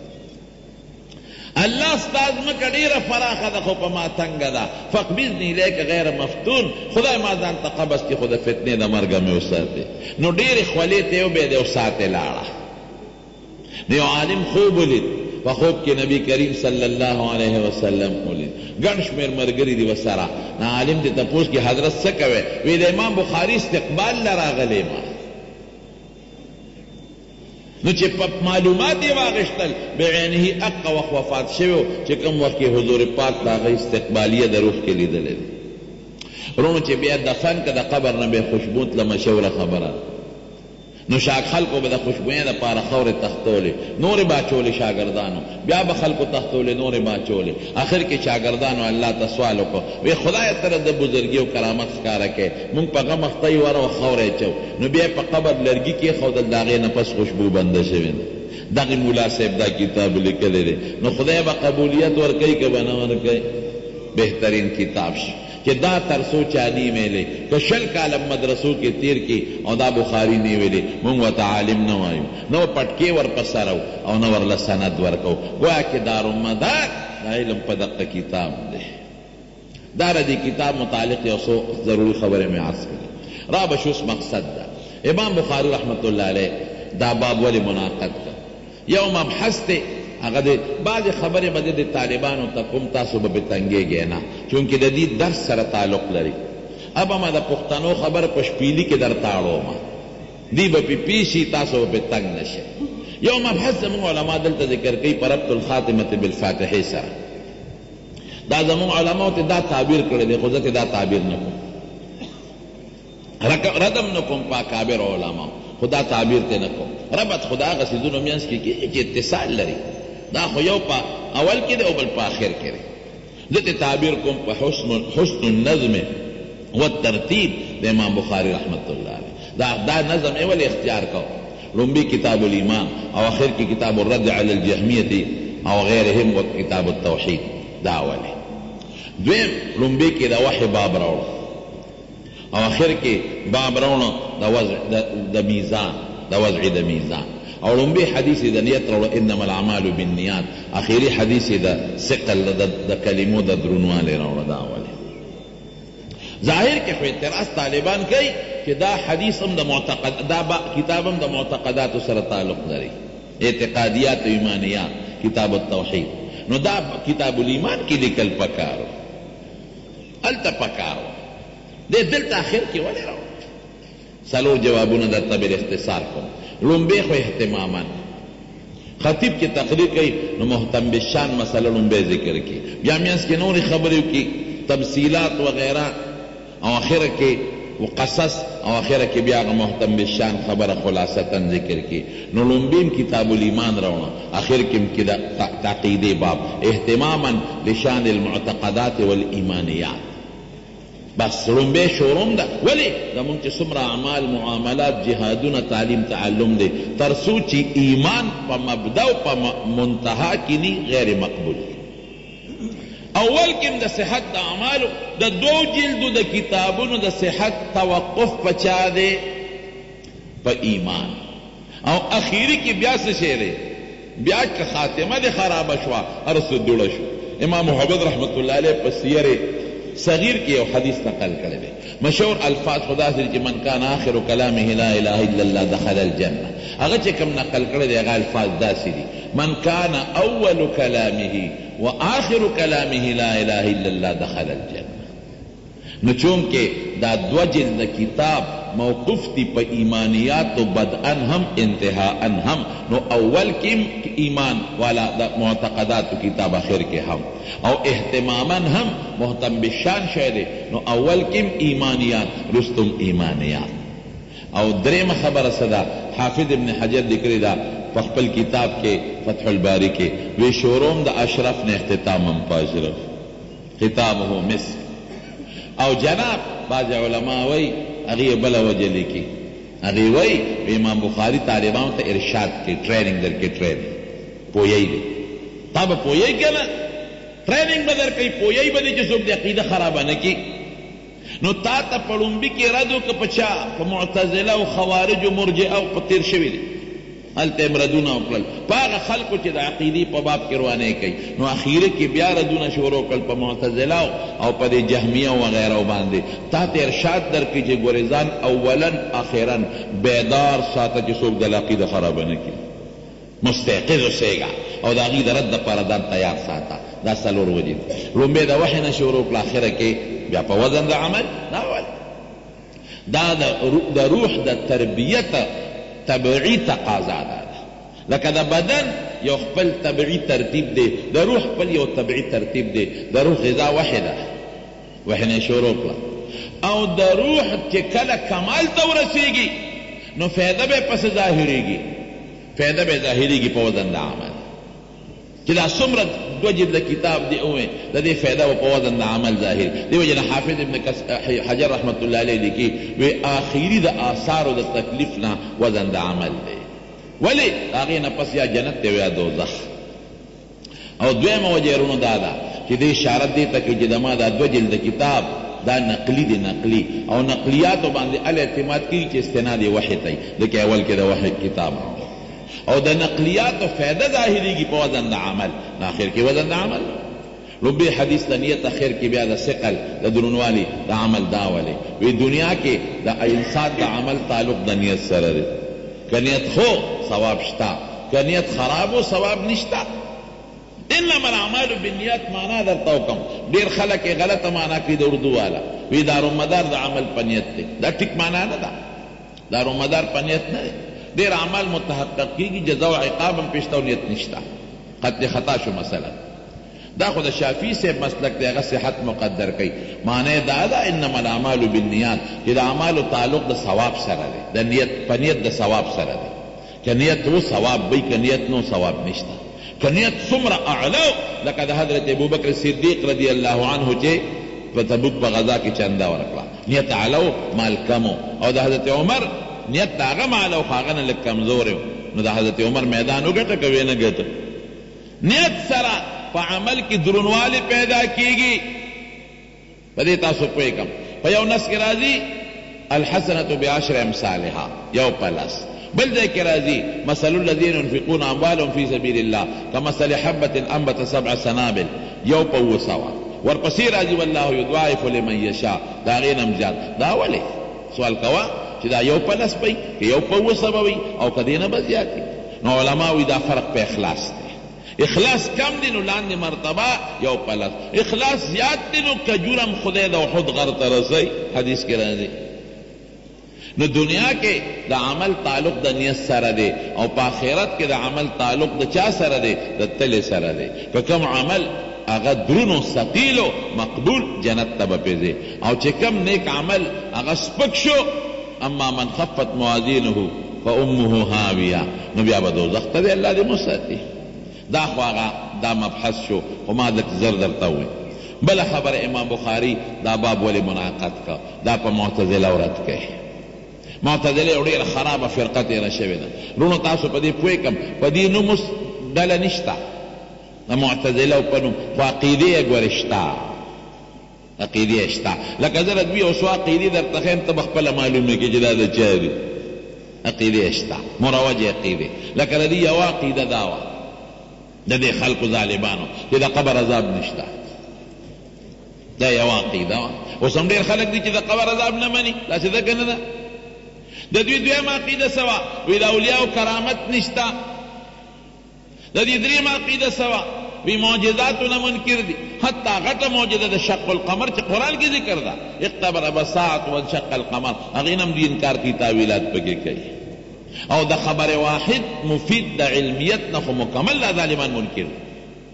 الله ستا ځمکه ډېره فراخه ده خو په ما تنګه ده فاقبضني الیک غیر مفتون خدای ما ځان ته قبض کړي خو د فتنې د مرګه مې وساتې نو ډېرې خولې ته یې وبېدې او ساتې لاړه نو یو عالم خوب ولید په خوب کې نبی کریم صلی الله علیه وسلم ولید ګڼ شمېر ملګري دي ورسره نه عالم دې تپوس کې حضرت څه کوې وی د امام بخاري استقبال له راغلی ما نو چې په معلومات یې واغشتل بعینه اقا وخت وفات شوی چې کوم وخت کې حضور پاک د هغه استقبالیه د روح کې لیدلی دی رونو چې بیا دفن که د قبر نه بیا خوشبو تله مشهوره خبره نو شاک خلقو به د خوشبویۍ دپاره خورې تختولې نورې به اچولې شاګردانو بیا به خلقو تختولې نورې به اچولې آخر کې شاګردانو الله ته سوال وکړو وی خدای تره د بزرګي او کرامت ښکاره کوې مونږ په غم اخته یې وره خورې اچو نو بیا په قبر لرګي کېښودل د هغې نه پس خوشبو بنده شوې دغې ملا صاحب دا کتاب لیکلی دی نو خدای به قبولیت ورکوي که به نه ورکوي بهترین کتاب شي چې دا ترسو چانی میلے که شل کالم مدرسو کې تیر کی او دا بخاری نه ویلې مونږ ورته عالم نه وایو نو پټکې ورپسرو او نه ورله سند ورکو گویا کې دارالمدار دا علم په دقه کتاب دی دا ردی کتاب متعلق یو څو ضروري خبرې مې عرض کړې را به شوس مقصد ده امام بخاری رحمت الله علیه دا باب ولې منعقد کړ یو مبحث دی هغه د بعضې خبرې به د طالبانو ته کوم تاسو به پې تنګېږئ نه چونکې د دې درس سره تعلق لري ابه ما د پښتنو خبر په شپیلي کې درته اړومه دی به پې پیشي تاسو به پې تنګ نه شئ یو مبحث زموږ علما دلته ذکر کوي په ربط الخاتمة بالفاتحې سره دا زموږ علماو ته دا تعبیر کړی دی خو زه دا تعبیر نه کوم ردم نه کوم په اکابر علماو خو دا تعبیر ته نه کوم ربط خو د هغه څیزونو منځ کې کېږي چې اتصال لري دا خو یو په اول کې دی او بل په آخر کې دی زه ته تعبیر کوم په حسن النظم والترتیب د امام بخاری رحمت الله علیه دا نظم یې ولې اختیار کو لومبي کتاب الایمان او آخر کې کتاب الرد علی الجهمیة او غیرهم و کتاب التوحید دا ولې دویم لومبي کې د وحی باب راوړو او آخر کې باب راوړو د میزان د وضع د میزان او لومبي حدیث د نیت راوړو انما الاعمال بالنیات اخیری حدیث د ثقل د کلمو د درونوالې راوړو دا ولې ظاهر کې خو اعتراض طالبان کوي چې دا حدیث هم د معتقد دا کتاب هم د معتقداتو سره تعلق لري اعتقادیات و ایمانیات کتاب التوحید نو دا کتاب الایمان کې لیکل پکارو هلته پکارو دلته آخر کې ولې راوړو څلور جوابونه درته بالاختصار کوم لومبی خو اهتماما خطیب کې تقریر کوي نو محتم بالشان مسله لومبی ذکر کی بیا میانس کې نورې خبرې کی تفصیلات وغیرہ او آخره کې وقصص او آخره کې بیا هغه محتم بالشان خبره خلاصتا ذکر کی نو لومبیم کتاب الایمان راوړه آخر کې کې تعقیدی باب اهتماما لشان المعتقدات والایمانیات بس لومبی شوروم ده ولی زمونږ چې څومره اعمال معاملات جهادونه تعلیم تعلم دی تر څو چې ایمان په مبدا او په منتها کې نی غیر مقبول اول کې د صحت د اعمالو د دو جلدو د کتابونو د صحت توقف پچا دی په ایمان او اخیری کې بیا څه شی دی بیا که خاتمه د خرابه شوه هر څه دوړه شو امام محمد رحمت الله علیه په سیر صغیر کی یو حدیث نقل کرے دے مشہور الفاظ خدا سے کہ من کان آخر کلامه لا الہ الا اللہ دخل الجنہ اگر چکم نقل کرے دے اگر الفاظ دا سی دی من کان اول کلامه و آخر کلامه لا الہ الا اللہ دخل الجنہ نو چونکہ دا دو جلد کتاب موقف تی پا ایمانیات و بدءن ہم انتہاءن ہم نو اول کی ایمان والا دا معتقدات و کتاب آخر کے ہم او اہتماماً ہم محتم بالشان شہدے نو اول کم ایمانیات رستم ایمانیات او دریم خبر صدا حافظ ابن حجر ذکر دا فخپل کتاب کے فتح الباری کے وی شوروم دا اشرف نے اختتامم پا اشرف خطابه مصر او جناب بعض علماء وی اغیه بلا وجه لیکی اغیه وی امام بخاری طالبان تا ارشاد کے ٹریننگ در کے ٹریننگ پویئی دی تا با پویئی کنا ٹریننگ بدر کئی پویئی بدی جو سوک دی عقیدہ خرابہ نکی نو تا تا پڑنبی کی ردو که پچا پا معتزلہ و خوارج و مرجعہ و پتیر شوی دی حالت امردون اقلل پا آغا خلقو چی دا عقیدی پا باب کروانے کئی نو اخیره کی بیا ردون شورو کل پا معتزلہ او پا دی جہمیہ وغیرہ و باندے تا تا ارشاد در کی چی گوریزان اولا اخیرا بیدار ساتا چی سوک دا عقیدہ خرابہ نکی مستيقظ سیگا او دا غید رد پردان تیار ساتا دا سلور وجید لنبی دا وحی نشورو کل آخره کی بیا پا وزن دا عمل دا روح دا تربیت تبعی تقاضا دا لکه د بدن یو خپل طبعي ترتیب دی، د روح خپل یو طبعي ترتیب دی. د روح غذا وحی ده، وحی نه شروع کړه، او د روح چې کله کمال ته ورسېږي نو فایده به پس ظاهرېږي، فایده به ظاهرېږي په وزن د عمل. چې دا څومره دوه جلده کتاب دی اوه د دې فایده په وزن د عمل ظاهر. دی وجه نه حافظ ابن حجر رحمت الله علیه لیکي وی آخري د آثارو د تکلیف نه وزن د عمل دی. ولی هغې نه پس یا جنت دی یا دوزخ. او دویمه وجه رونو دا ده چې دې اشاره دې ته کوي چې د ما دا دوه جلده کتاب دا نقلی دی، نقلی او نقلیاتو باندې الاعتماد کیږي چې استناد یې وحی ته، لکه اول کې د وحی کتاب، او د نقلیاتو فایده ظاهریږي په وزن د عمل، نو اخر کې وزن د عمل. لوبې حدیث د نیت اخر کې بیا د ثقل د درونوالي د عمل دا ولې وی دنیا کې د انسان د عمل تعلق د نیت سره دی. که نیت خو ثواب شته، که نیت خراب و ثواب نشته. انما الاعمال بالنیات معنا درته وکم، ډېر خلک یې غلطه معنا کوي د اردو والا، وی دارومدار د عمل په نیت دی. دا ټیک معنا نه ده، دارومدار په نیت نه دی. ډېر اعمال متحقق کېږي، جزا او عقاب هم پېشته او نیت نشته، قتل خطا شو مثلا. دا خو د شافعي صاحب مسلک دی، هغه صحت مقدر کوي. معنی دا ده انما الاعمال بالنیات چې د اعمالو تعلق د ثواب سره دی، د نیت په نیت د ثواب سره دی. که نیت و ثواب وي، که نیت نو ثواب نشته. که نیت څومره اعلو لکه د حضرت ابوبکر صدیق رضی الله عنه چې په تبوک په غزا کې چنده ورکړه، نیت اعلو مال کمو. او د حضرت عمر نیت د هغه مال او هغه نه لږ کمزوری و، نو د حضرت عمر میدان وګټه که ویې نه ګټه. نیت سره په عمل کې درونوالی پیدا کیږي. په دې تاسو پوهېږم په یو نس کې راځي الحسنة بعشر امثالها، یو پلس. بل ځای کې راځي مثل الذین ينفقون اموالهم فی سبیل الله کمثل حبة انبت 7 سنابل، یو په 200. ورپسې راځي والله یضاعف لمن یشاء، د هغې نه هم زیات. دا ولې سوال کوه چې دا یو پلس وي که یو په 200 به وي او که دې نه به زیات وي؟ نو علما وایي دا فرق په اخلاص دی. اخلاص کم دی نو لاندې مرتبه یو پلس، اخلاص زیات دی نو که جرم خدای د احد غر ته رسوي، حدیث کې راځي. نو دنیا کې د عمل تعلق د نیت سره دی، او په آخرت کې د عمل تعلق د چا سره دی؟ د تلې سره دی. که کوم عمل هغه درونو ثقیلو مقبول، جنت ته به پیځي. او چې کم نیک عمل هغه سپک شو، اما من خفت موازینه فامه هاویه، نو بیا به دوزخ ته دی. الله دې مساتي. دا خو هغه دا مبحث شو، خو ما لږ زر درته ووایي. بله خبره امام بخاري دا باب ولې منعقد کا؟ دا په معتزله ورد کوي. معتزله یو ډېره خرابه فرقه تېره شوې ده. رونو تاسو په دې پوه کم، په دې نوم اوس ډله نشته د معتزله په نوم، خو عقیدې یې ګورې شته، عقیدې یې شته. لکه زه ردوي یو څو عقیدې درته ښیم، ته به خپله معلومه کړې چې دا د چا دي. عقیدې یې شته، مروجې عقیدې. لکه د دې یوه عقیده دا وه د دې خلقو ظالمانو چې د قبر عذاب نشته، دا یوه عقیده وه. اوس هم ډېر خلک دي چې د قبر عذاب نه مني، داسې ده که نه ده؟ د دوی دویمه عقیده څه وه؟ وی د اولیاو کرامت نشته. د دې درېیمه عقیده څه وه؟ وی معجزاتو نه منکر دي. حتی غټه معجزه د شق القمر چې قرآن کې ذکر ده، اقترب الساعة وانشق القمر، هغې نه هم دوی انکار کوي، تاویلات پکې کوي. او د خبر واحد مفید د علمیت نه خو مکمل دا ظالمان منکر دي.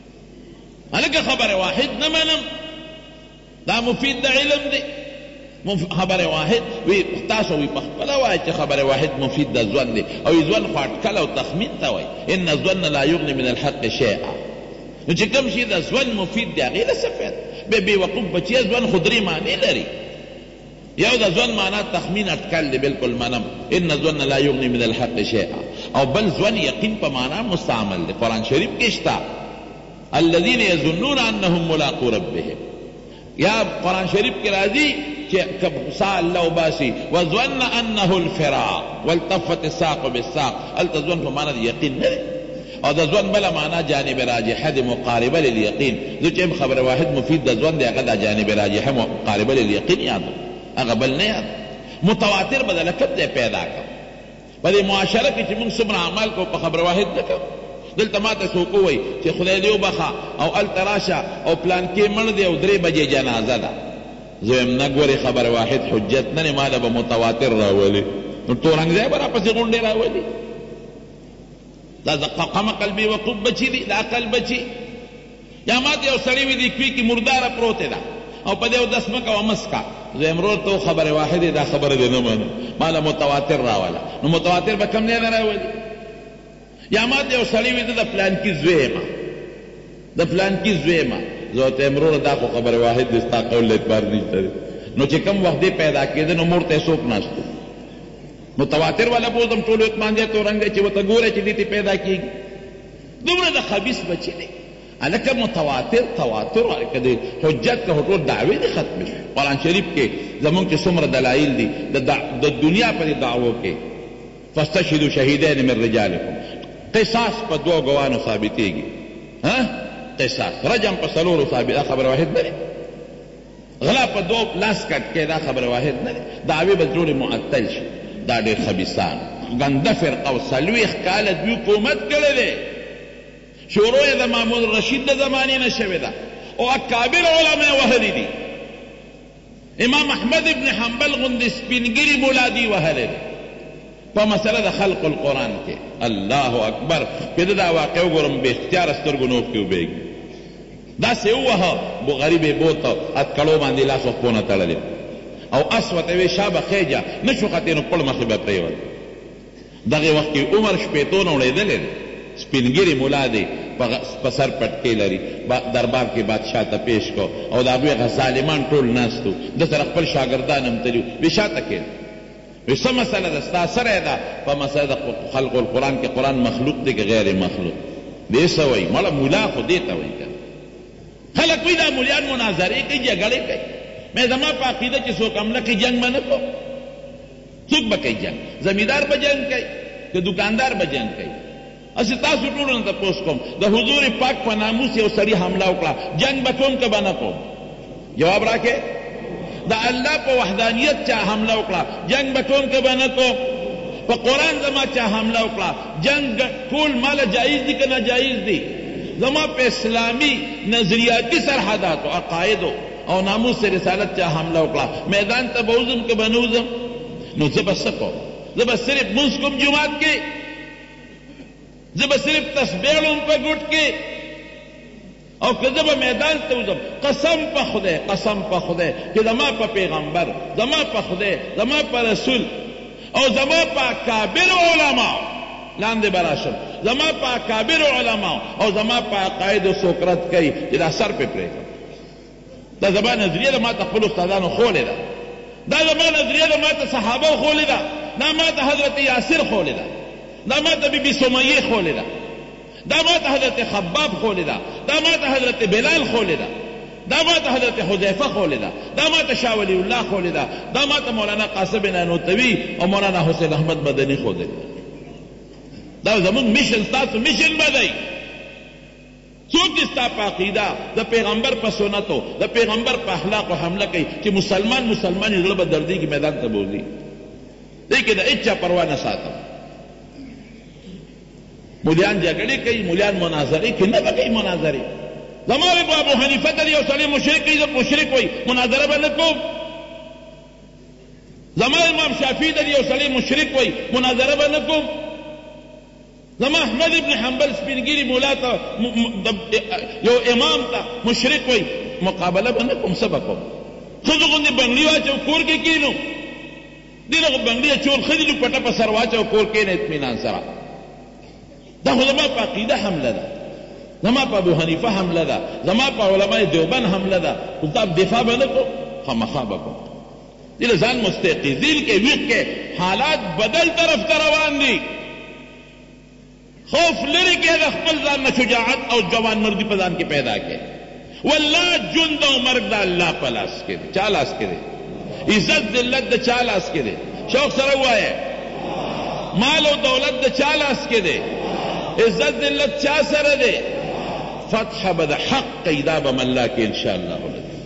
هلکه خبر واحد نه منم، دا مفید د علم دی. خبر واحد وی تاسو وی په خپله وایي چې خبر واحد مفید د ځوان دی، او ځوان خو اټکل او تخمین ته وایي. ان الظن لا یغني من الحق شیئا. نو چې کوم شي د ځوان مفید دی هغې له څه فایده؟ بې وقوف بچیه ځوان خو درې معنې لري. یو د ځوان معنا تخمین اټکل دی، بلکل منم. ان الظن لا یغني من الحق شیئا. او بل ځوان یقین په معنا مستعمل دی، قرآن شریف کې شته الذین یظنون انهم ملاقو ربهم. یا قرآن شریف کې راځي چې سا الله وباسي وظن انه الفراق والتفت الساق بالساق. هلته ځوان په معنا د یقین نه دی. او د ځوان بله معنا جانب راجحه دی، مقاربه للیقین. زه چې خبر واحد مفید د ځوان دی، هغه دا جانب راجحه مقاربه للیقین یاد، هغه بل نه یاد. متواتر به د لقب دی پیدا کړ. په دې معاشره کې چې موږ څومره اعمال کوو په خبر واحد نه کوو. دلته ماته څوک ووایي چې خدای دې وبخه او هلته راشه او پلان کې مړ دی او 3 بجې جنازه ده، زه وایم نه ګورې خبر واحد حجت نه دی، ما له به متواتر راولي. نو تورنګ ځای به راپسې غونډې راولي. دا قم عقل بې وقوف بچي دي د عقل بچي. یا ما ته یو سړی وي د کوي کې مرداره پروتې ده او په دې اودس مه کوه مس کا. زه یم ورور ته خبرې واحدې دا خبره دې نه منم ماله متواتر راوله. نو متواتر به کم نه راولي. یا ما ته یو سړی وي د پلانکي زوی یم د پلانکي زوی یم زه ورته یم ورور دا خو خبرې واحد دی ستا قول اعتبار نشته دی. نو چې کم وخت دی پیدا کېده نو مور ته څوک ناست و. متواتر والا بوزم ټولو اطمان دی تو رنګ دی چې ورته ګوره چې دې ته پیدا کېږي. دومره د خبیث بچي دی. هلکه متواتر تواتر که د حجت که ټول دعوې دي ختمې شي. قرآن شریف کې زمونږ چې څومره دلایل دي د دنیا په دې دعوو کې فاستشهدوا شهیدین من رجالکم قصاص په دوه ګوانو ثابتېږي. قصاص رجم په څلورو ثابت. دا خبره واحد نه دی. غلا په دوه لاس کټ کې دا خبره واحد نه دی. دعوې به ټولې معطل شي. دا ډېر خبیثان ګنده فرقه او 40 کاله دوی حکومت کړی دی. شروع یې د محمود رشید د زمانې نه شوې ده او اکابر علما وهلي دي. امام احمد ابن حنبل غوندې سپینګري مولا دي وهلی دی په مسله د خلق القرآن کې. الله اکبر. که ده دا واقع وګورم بې اختیاره سترګو نه اوښکې وبهېږي. داسې ووهه غریب یې بوته اتکړو باندې لاس وخپونه تړلی او اس ورته وې شابه خیجه نه شو ختې نو پړ مخې به پرېوت. دغې وخت کې عمر شپېتو نه وړېدلی دی. سپینګری مولا دی په سر پټکې لري. دربار کې بادشاه ته پیش کو او د هغوی ظالمان ټول ناستو. ده سره خپل شاګردان هم تلي وي شاته کېد. وی څه مسله ده ستا سره ده په مسله د خلق القرآن کې قرآن مخلوق دی که غیر مخلوق. دې څه وایي مړه مولا خو دې ته وایي که خلک وایي دا مولیان مناظرې کوي جګړې کوي. مې زما په عقیده چې څوک حمله کوي جنګ به نه کو. څوک به کوي جنګ؟ زمیندار به جنګ کوي که دکاندار به جنګ کوي؟ اسی تاسو ټولو نه تپوس کوم د حضور پاک په ناموس یو سړي حمله وکړه جنګ به کوم که به نه کوم؟ جواب راکې. د الله په وحدانیت چا حمله وکړه جنگ به کوم که به نه کوم؟ په قرآن زما چا حمله وکړه جنگ ټول ماله جایز دي که ناجایز دي؟ زما په اسلامي نظریاتي سرحداتو عقایدو او ناموس رسالت چا حمله وکړه میدان ته به وځم که به نه وځم؟ نو زه به څه کوم؟ زه به صرف مونځ کوم جومات کې؟ زه به صرف تسبیح لوم په ګوټ کې؟ او که زه به میدان ته وځم قسم په خدای قسم په خدای چې زما په پیغمبر زما په خدای زما په رسول او زما په اکابر علماو لاندې به راشم زما په اکابر علماو او زما په عقایدو څوک رد کوي چې دا سر پې پرېږدم. دا زما نظریه ده ما ته خپلو استادانو ښولې ده. دا زما نظریه ده ما ته صحابه ښولې ده. دا ما ته حضرت یاسر ښولې ده. دا ما ته بی بی سمیه ښولې ده. دا ما ته حضرت خباب ښولې ده. دا ما ته حضرت بلال ښولې ده. دا ما ته حضرت حذیفه ښولې ده. دا ما ته شاه ولی الله ښولې ده. دا ما ته مولانا قاسم نانوتوي او مولانا حسین احمد مدني ښودلې ده. دا زمونږ میشن ستاسو میشن به دی. څوک چې ستا په عقیده د پیغمبر په سنتو د پیغمبر په اخلاقو حمله کوي چې مسلمان یې زړه به دردېږي میدان ته بوځي. دې کې د هېچا پروا نه ساتم. مولیان جګړې کوي مولیان مناظرې کوي نه به کوي مناظرې. زما وی ابو حنیفه ته یو سړی مشرک کوي زه مشرک وایي مناظره به نه کوم. زما امام شافعي ته یو سړی مشرک وایي مناظره به نه کوم. زما احمد ابن حنبل سپینګیري مولا ته یو امام ته مشرک وایي مقابله به نه کوم. څه به کوم؟ ښځو غوندې بنګړي واچو کور کې کښېنو. دې دغه بنګړي چور ښځې دې پټه په سر واچو کور کښېنه اطمینان سره. دا خو زما په عقیده حمله ده. زما په ابو حنیفه حمله ده. زما په علماء دیوبند حمله ده. خو تا دفاع به نه کوم خامخا به کوم. دې له ځان مستيقظین کې ویښ کې حالات بدل طرف ته روان دي. خوف لري کې د خپل ځان نه شجاعت او جوان مردي په ځان کې پیدا کې. والله ژوند او مرګ د الله په لاس کې دی. چا لاس کې دی؟ عزت ذلت د چا لاس کې دی؟ شوق سره ووایه. مال او دولت د چا لاس کې دی؟ عزت ذلت چا سره دی؟ فتح به د حق قیدا به مله کې انشاءالله.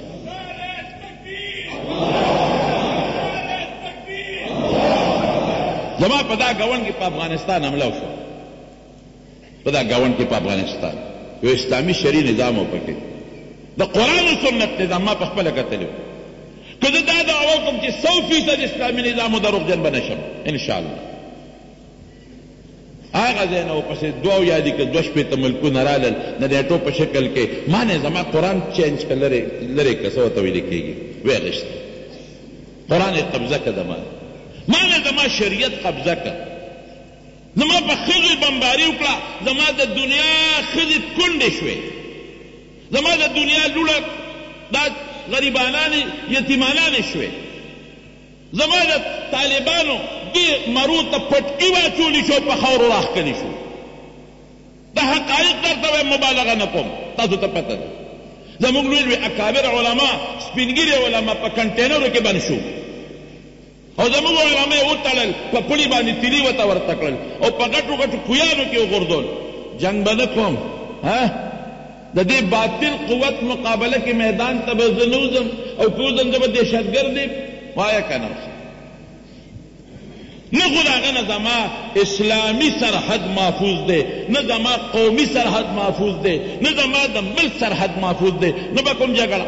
زما په دا ګاونډ کې په افغانستان حمله وشوه. په دا ګاونډ کې په افغانستان یو اسلامي شرعي نظام و پکې د قرآن و سنت نظام ما په خپله کتلی و. که زه دا دعوه کوم چې 100% اسلامي نظام و دروغجن به نشم انشاءالله. هغه ځای نه ورپسې دوه یا دي که دوه شپېته ملکونه رالل د نیټو په شکل کې ما نه زما قرآن چینج که لرې که څه ورته ویلې کېږي ویې غېشته قرآن یې قبضه که زما ما نه زما شریعت قبضه که زما په ښځو بمباري وکړه زما د دنیا ښځې کونډې شوې زما د دنیا لوړه دا غریبانانې یتیمانانې شوې زما د طالبانو دې مرو ته پټکي واچولی شو په خاورو راښکلي شو دا حقایق درته وایم مبالغه نه کوم تاسو ته پته ده زموږ لوی اکابر علما سپینګیري علما په کنټینرو کې بند شو او زموږ علما یې وتړل په پړي باندې تیلي ورته ورته کړل او په ګټو ګټو کویانو کې وغورځول جنګ به نه کوم د دې باطل قوت مقابله کې میدان ته به زه نه وځم او که وځم زه به دهشتګرد یم وایه که نه نه خو د هغه نه زما اسلامي سرحد محفوظ دی نه زما قومي سرحد محفوظ دی نه زما د ملک سرحد محفوظ دی نه به کوم جګړه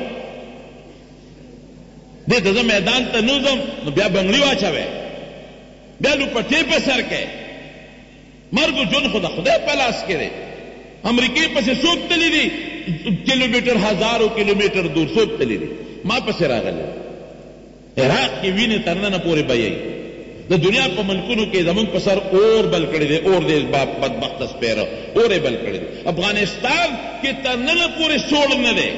دې ته زه میدان ته نه وځم نو بیا بنګړي واچوئ بیا لوپټې په سر کې مرګ و ژوند خو د خدای په لاس کې دی امریکې پسې څوک تللی دي کیلومیټر هزارو کیلومیټر دور څوک تللی دي ما پسې راغلی عراق کې وینې تر ننه پورې بهیږي د دنیا په ملکونو کې زمونږ په سر اور بل کړی دی اور دی بدبخته سپیره اور یې بل کړی دی افغانستان کې تر ننه پورې سوړ نه دی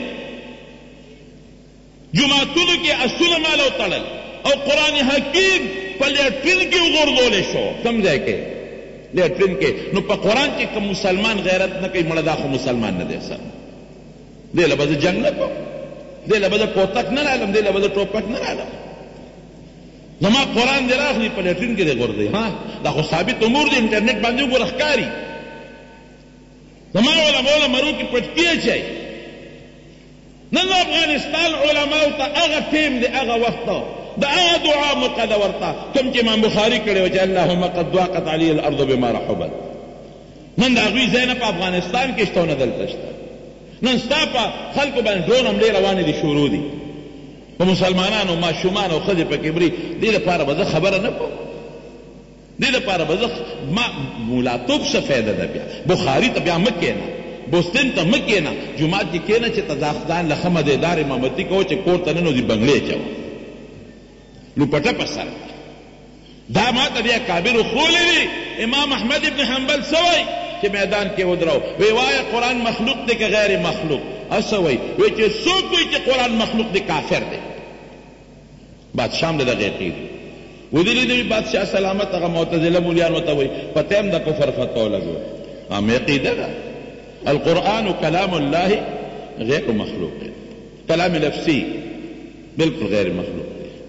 جوماتونو کې اسونه مالو تړل او قرآن حکیم په لیټرین کې وغورځولی شو کوم ځای کې لیټرین کې نو په قرآن کې که مسلمان غیرت نه کوي مړه دا خو مسلمان نه دی سر دې له به زه جنګ نه کوم دې له به زه کوتک نه رالم دې له به زه ټوپک نه رالم زما قرآن دې راخلي په لیټرین کې دې غورځوي دا خو ثابت امور دي انټرنیټ باندې وګوره ښکاري زما علماو له مرو کې پټکي اچوي نن افغانستان علماو ته هغه ټیم دی هغه وخت د هغه دعا موقع ده ورته کوم چې امام بخاري کړی و چې اللهم قد ضاقت علی الارض بما رحبت نن د هغوی ځای نه په افغانستان کې شته او نه دلته شته نن ستا په خلکو باندې ډرون حملې روانې دي شروع دي په مسلمانانو ماشومان او ښځې پکې مري دې لپاره به زه خبره نه کوم دې لپاره به زه مولاتوب څه فایده ده بیا بخاري ته بیا مه کښېنه بوستین ته مه کښېنه جومات کې کښېنه چې تزاخدان له ښه مدیدار امامتي کوو چې کور ته ننوځي بنګلې اچوه لوپټه په سر دا ما ته بیا کابرو خولی دي امام احمد ابن حنبل څه وایي چې میدان کې ودرو وی وایه قرآن مخلوق دی که غیر مخلوق څه وایي وی چې څوک وایي چې قرآن مخلوق دی کافر دی بادشاه هم د دغې عقیدې ودلی دی بادشاه سلامت هغه معتزله مولیانو ته وایي پته هم د کفر فتوا لګوي هم عقیده ده القرآن کلام الله غیر مخلوق کلام لفظی بالکل غیر مخلوق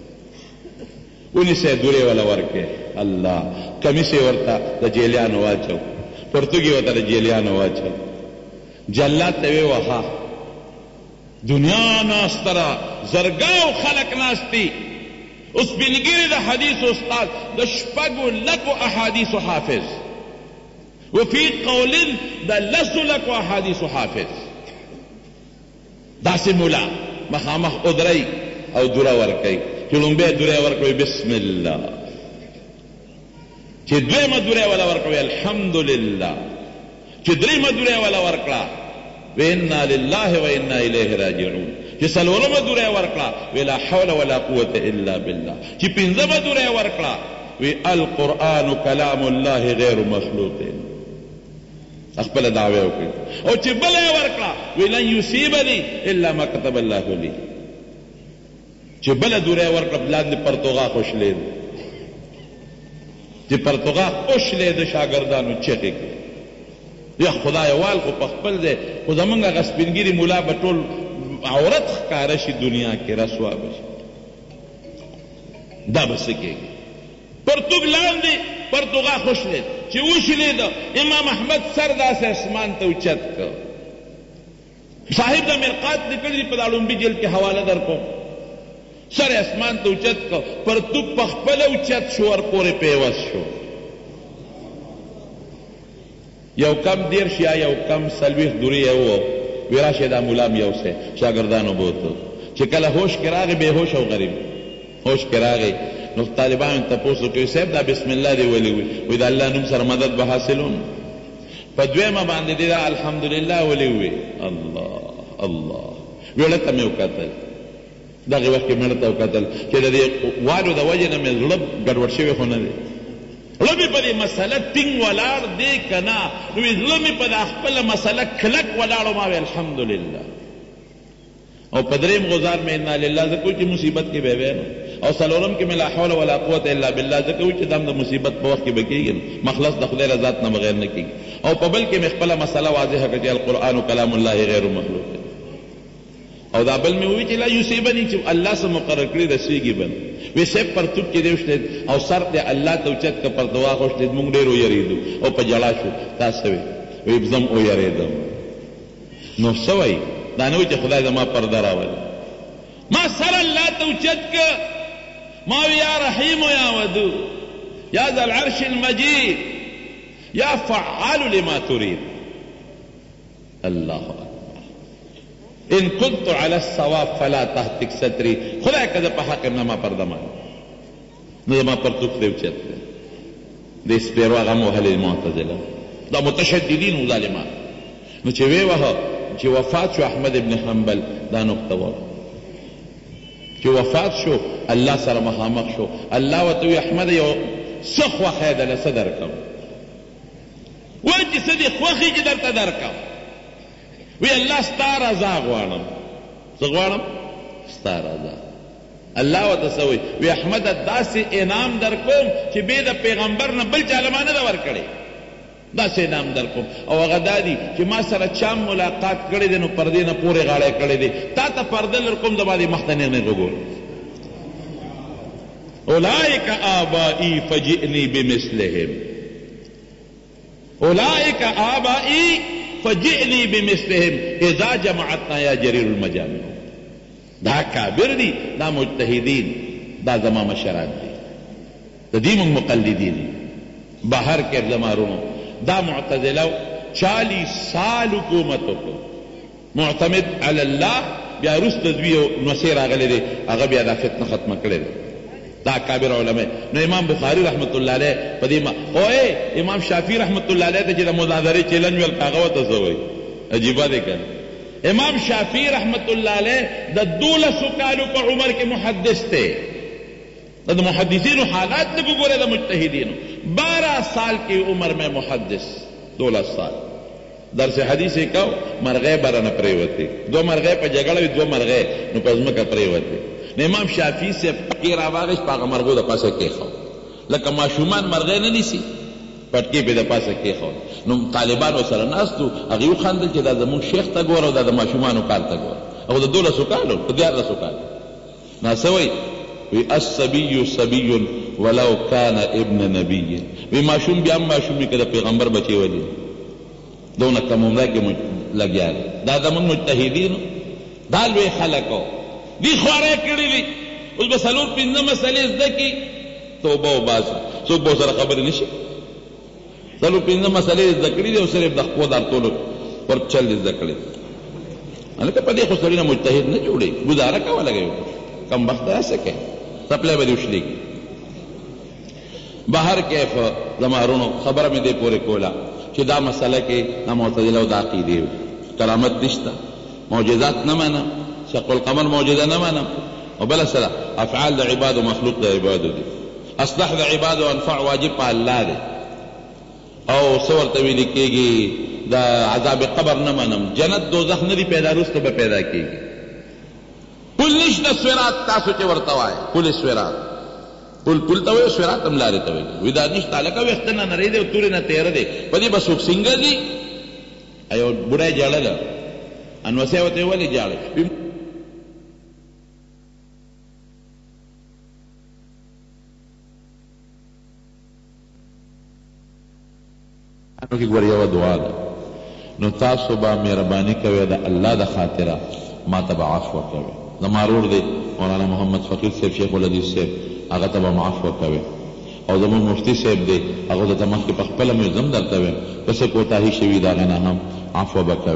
ونیسه دوری والا ورکه الله کمیسه ورته د جیلیانو واچو پرتګي ورته د جیلیانو واچو جلات ته وها دنیا ناسترا زرګاو خلق ناستی اوس بنګری د حدیث استاد د شپږو لکو احادیث حافظ وفي قول د لسو لکو احادیث حافظ داسې مولا مخامخ ادري او دوره ورکي چې لومبه دوره ورکوي بسم الله چې دویمه دوره ولا ورکوي الحمدلله چې دریمه دوره ولا ورکړه وانا لله وانا الیه راجعون چې څلورمه دوره ورکړه ولا حول ولا قوه الا بالله چې پنځمه دوره ورکړه وی القرآن کلام الله غیر مخلوق خپل دعوی وکړي او چې بل ورکړه وی لن یصیبنی الا ما كتب الله لي چې بل دوره ورکړه بلاندې پرتوغا خوشلې چې پرتوغا خوشلې د شاګردانو چغې کې یا خدای وال خو په خپل دی خو زمونږ هغه سپینګیري مولا به ټول عورت ښکاره شي دنیا کې رسوا به شي دا به څه کېږي پرتوګ لاندې پرتوغا خوشلې چې وشلېد امام احمد سر داسې اسمان ته اوچت کړ صاحب د مرقات لیکلي په دا لومبي جلد کې حواله در کوم سر اسمان ته اوچت کړ پرتوګ په خپله اوچت شو ور پورې پیوست شو یو کم دیر شیا یو کم سلویخ دوری یو وی راشه دا مولام یو سے شاگردانو بوتو چې کله هوش کې راغی بے هوش او غریب هوش کې راغی نو طالبان تپوسو کوي صاحب دا بسم الله دی ولي وي دا الله نوم سره مدد به حاصلون په دویمه باندې دی دا الحمدلله ولي وي الله الله ویړه ته مې وکتل دغه وخت کې مړه ته وکتل چې د دې والو د وجې نه مې زړه ګډوډ شوی خو نه دی زړه مې په دې مسله ټینګ ولاړ دی که نه نو زړه مې په دا خپله مسله کلک ولاړ ما وی الحمدلله او په درېیم غزار مې انا لله زه کوم چې مصیبت کې به وی او څلورم کې مې لا حول ولا قوت الا بالله زه کوم چې دا د مصیبت په وخت کې به کېږي مخلص د خدای رضات نه بغیر نه کېږي او په بل کې مې خپله مسله واضحه کړه چې القرآن کلام الله غیر مخلوق او دا بل مې ووي چې لا یصیبني چې الله څه مقرر کړي رسېږي به وی صاحب پرتوب کې دی وشتید او سر دی الله ته اوچت که پرده واغوښتید موږ ډېر ویرېدو او په ژړا شو تا څه وی وی زم ویرېدم نو څه وایي دا نه وایي چې خدای زما پرده راولي ما سر الله ته اوچت که ما وی یا رحیم یا ودود یا ذا العرش المجید یا فعال لما تريد الله اکبر ان كنت على الصواب فلا تهتك ستري خدای که زه په حق یم نه ما پرده ماني نو زما پرتوب پرې اوچت کړی د سپېرو هغه موهلې معتزله دا متشددین و ظالمان نو چې وی وهه چې وفات شو احمد ابن حنبل دا نقطه وه چې وفات شو الله سره مخامخ شو الله ورته وی احمد یو څه خوښی دله څه درکړم وایي چې څه دې خوښي چې درته درکړم وی الله ستا رضا غواړم څه غواړم ستا رضا الله ورته څه وایي وی احمده داسې انعام در کوم چې بې د پیغمبر نه بل چا له ما نه ده ورکړی داسې انعام در کوم او هغه دا دي چې ما سره چا ملاقات کړی دی نو پردې نه پورې غاړی کړی دی تا ته پرده لر کوم د باندې مخ ته نه وګور اولئک آبائی فجئنی بمثلهم اولئک آبائی فجئنی بمثلهم اذا جمعتنا یا جریر المجامع دا کابر دی دا مجتہدین دا زما مشران دی دا دی من مقلدین بہر کے زمارونو دا معتزلہ 40 سال حکومتو کو معتمد علی اللہ بیا رست دویو نصیر آگلے دے اگا بیا دا فتنہ ختم کرے دے دا کابر علماء نو امام بخاری رحمت اللہ علیہ پدیما اوئے امام شافعی رحمت اللہ علیہ تے جدا مزادری چیلنج ول کاغو ته زوي عجیبه ده کنه امام شافعی رحمت اللہ علیہ د 12 کالو په عمر کې محدث ته د محدثینو حالات نه ګوره د مجتهدینو 12 سال کی عمر میں محدث 12 سال درس حدیث کو مرغے برنه پریوتی دو مرغے په جګړه دو مرغے نو پزما کا پریوتی امام شافعی سے پټکی راواغش پاغه مرغو د پاسه کې خو لکه ماشومان مرغې نه نیسی پټکی په د پاسه کې خو نو طالبانو سره ناستو هغه خندل چې دا زموږ شیخ ته ګوره دا د ماشومانو کار ته ګوره او د 12 کالو په 14 کالو ناسوي وی الصبي صبي ولو كان ابن نبي وی ماشوم بیا ماشوم کې د پیغمبر بچي ودی دونه کومه کې لګیا دا د مجتهدین دا لوی خلکو دی خواره کړی دي اوس به څلور پنځه مسلې زده کړي توبه وباسي څوک به سره خبرې نشي څلور پنځه مسلې زده کړي دي او صرف د خپل درتولو پر چل زده کړي هلکه په دې خو سړی نه مجتهد نه جوړي گزاره کوه لګوي کم وخت داسې کوي سپلی به دې وشلېږي بهر کیف زمارونو خبره مې دې پورې کوله چې دا مسله کې دا معتزله او دا عقیدې کرامت نشته معجزات نه منم شق القمر معجزه نه منم او بل سره افعال د عباد او مخلوق د عباد دي اصلح د عباد او انفع واجب په الله دی او صور ته ویل کېږي د عذاب قبر نه منم جنت دوزخ نه دی پیدا وروسته به پیدا کېږي پل نشته صراط تاسو چې ورته وایي پل صراط پل ته وایي صراط هم لارې ته وایي وي دا نشته هلکه ویښته نه نری دی او تورې نه تیره دی په دې به څوک څنګه دي یو بوډی ژړله انوسۍ ورته ولې ژاړې کی ګور یو دعا ده نو تاسو به مهرباني کوئ د الله د خاطره ما ته به عفو کوئ زما ورور دی مولانا محمد فقیر صاحب شیخ الحدیث صاحب هغه ته به م عفو کوئ او زموږ مفتی صاحب دی هغه ته مخکې په خپله مې زم درته ویم که څه کوتاهي شوي د هغې نه هم عفو به کوئ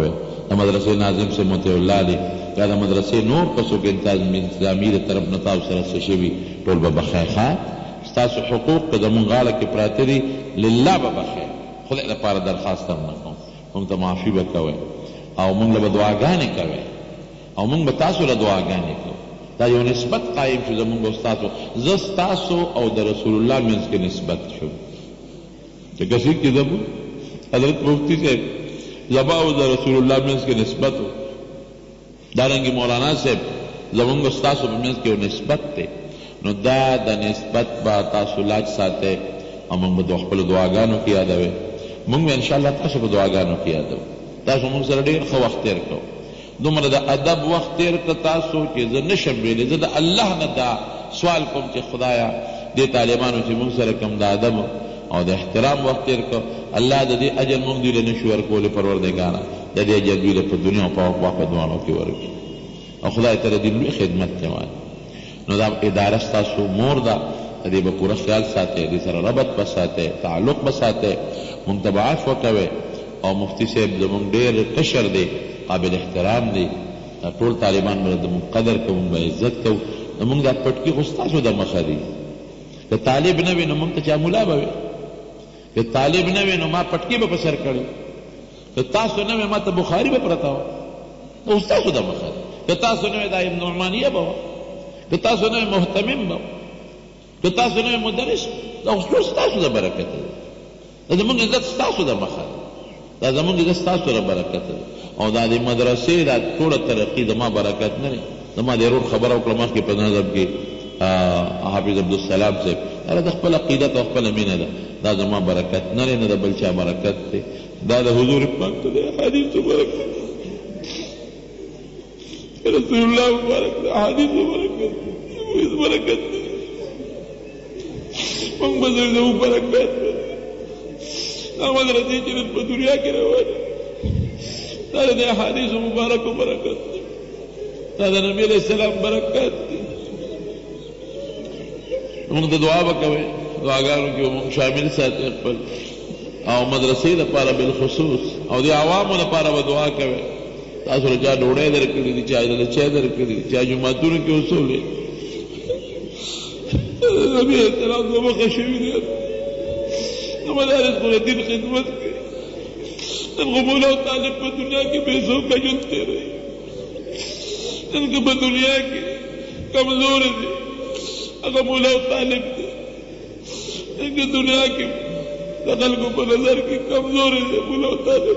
دا مدرسې ناظم سے مطیع الله دی یا دا مدرسې نور کسو کې انتظامی د طرف نه تاسو سره څه شوي ټول به بخیر ښه ستاسو حقوق که زمونږ غاړه کې پراته دي لله به بخیر خدای لپاره درخواست هم نه کوم موږ ته معافي به کوئ او موږ له به دعاګانې کوئ او موږ به تاسو له دعاګانې کوو دا یو نسبت قایم شو زمونږ او ستاسو زه ستاسو او د رسول الله منځ کې نسبت شو چې کسی کې زمونږ حضرت مفتی صاحب زما او د رسول الله منځ کې نسبت و دارنګې مولانا صاحب زمونږ او ستاسو په منځ کې یو نسبت دی نو دا د نسبت به تاسو لاج ساتئ او موږ به د خپلو دعاګانو کې یادوئ موږ به انشاءالله تاسو په دعاګانو کې یادوو تاسو موږ سره ډېر ښه وخت تېر کوو دومره د ادب وخت تېر که تاسو چې زه نشم ویلی زه د الله نه دا سوال کوم چې خدایا دې طالبانو چې موږ سره کوم د ادب او د احترام وخت تېر کو الله د دې اجر موږ دوی له نشو ورکولی پروردګاره د دې اجر دوی له په دنیا او په عقبه په دواړو کې ورکړي او خدای ته د دې لوی خدمت ته وایي نو دا اداره ستاسو مور ده د دې به پوره خیال ساتئ دې سره ربط به ساتئ تعلق به ساتئ موږ ته به عفو کوئ او مفتی صاحب زموږ ډېر کشر دی قابل احترام دی ټول طالبان به زموږ قدر کوو موږ به عزت کوو زموږ دا پټکي خو ستاسو د مخه دي که طالب نه وي نو موږ ته چا ملا به وي که طالب نه وي نو ما پټکي به په سر کړی که تاسو نه وي ما ته بخاري به پرته وه دا ستاسو د مخه دی که تاسو نه وي دا نعمانیه به وه که تاسو نه محتمم به که تاسو نه مدرس دا ټول ستاسو د برکت دی دا زموږ عزت ستاسو د مخه دی دا زموږ عزت ستاسو د برکت دی او دا د مدرسې دا ټوله ترقي زما برکت نه دی زما د ورور خبره وکړه مخکې په نظر کې حافظ عبدالسلام صاحب هغه د خپل عقیدت او خپله مینه ده دا زما برکت نه دی نه د بل چا برکت دی دا د حضور پاک ته د احادیثو برکت رسول الله مبارک د احادیثو برکت هیڅ برکت نه موږ به زموږ برکت دا مدرسې چې نن په دنیا کې روانې دا د احادیثو مبارکو برکت دی دا د نبي علیه السلام برکت دی موږ د دعا به کوئ دعاګانو کې موږ شامل ساتئ خپل او مدرسې لپاره بالخصوص او د عوامو لپاره به دعا کوئ تاسو له چا ډوډۍ درکړي دي چا له چای درکړي دي چا جوماتونو کې اصول دی نبي علیه السلام د مخه شوي دي د مدارس دین خدمت کوي نن مولا او طالب په دنیا کې بے ذوقه ژوند تېروي نن که په دنیا کې کمزور دي هغه مولا او طالب دی نن که دنیا کې د خلکو په نظر کې کمزور دي مولا او طالب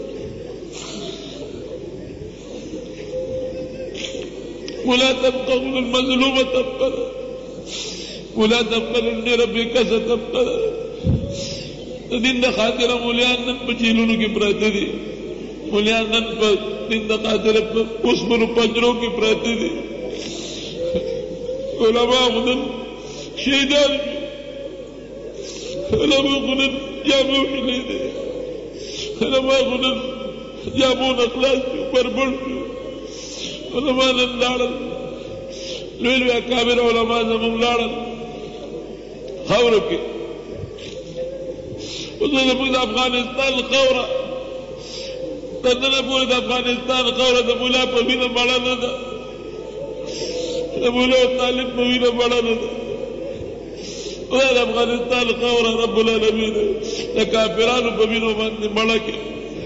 ولا تبقون المظلوم تبقر ولا تبقرن ربك ستبقر د دین د خاطره مولیان نن په جیلونو کې پراته دي مولیان نن په دین د خاطره په اوسپنو پنجرو کې پراته دي علما خو نن شهیدان علما خو نن جامو هیلې دي علما خو نن جامو نه خلاص شو بربنډ شو علما نن لاړل لوی لوی اکابر علما زموږ لاړل خاورو کې اوس زموږ د افغانستان خاوره تر ننه پورې د افغانستان خاوره د ملا په وینه مړه نه ده د مولا او طالب په وینه مړه نه ده خدای د افغانستان خاوره رب العالمین د کافرانو په وینو باندې مړه کړي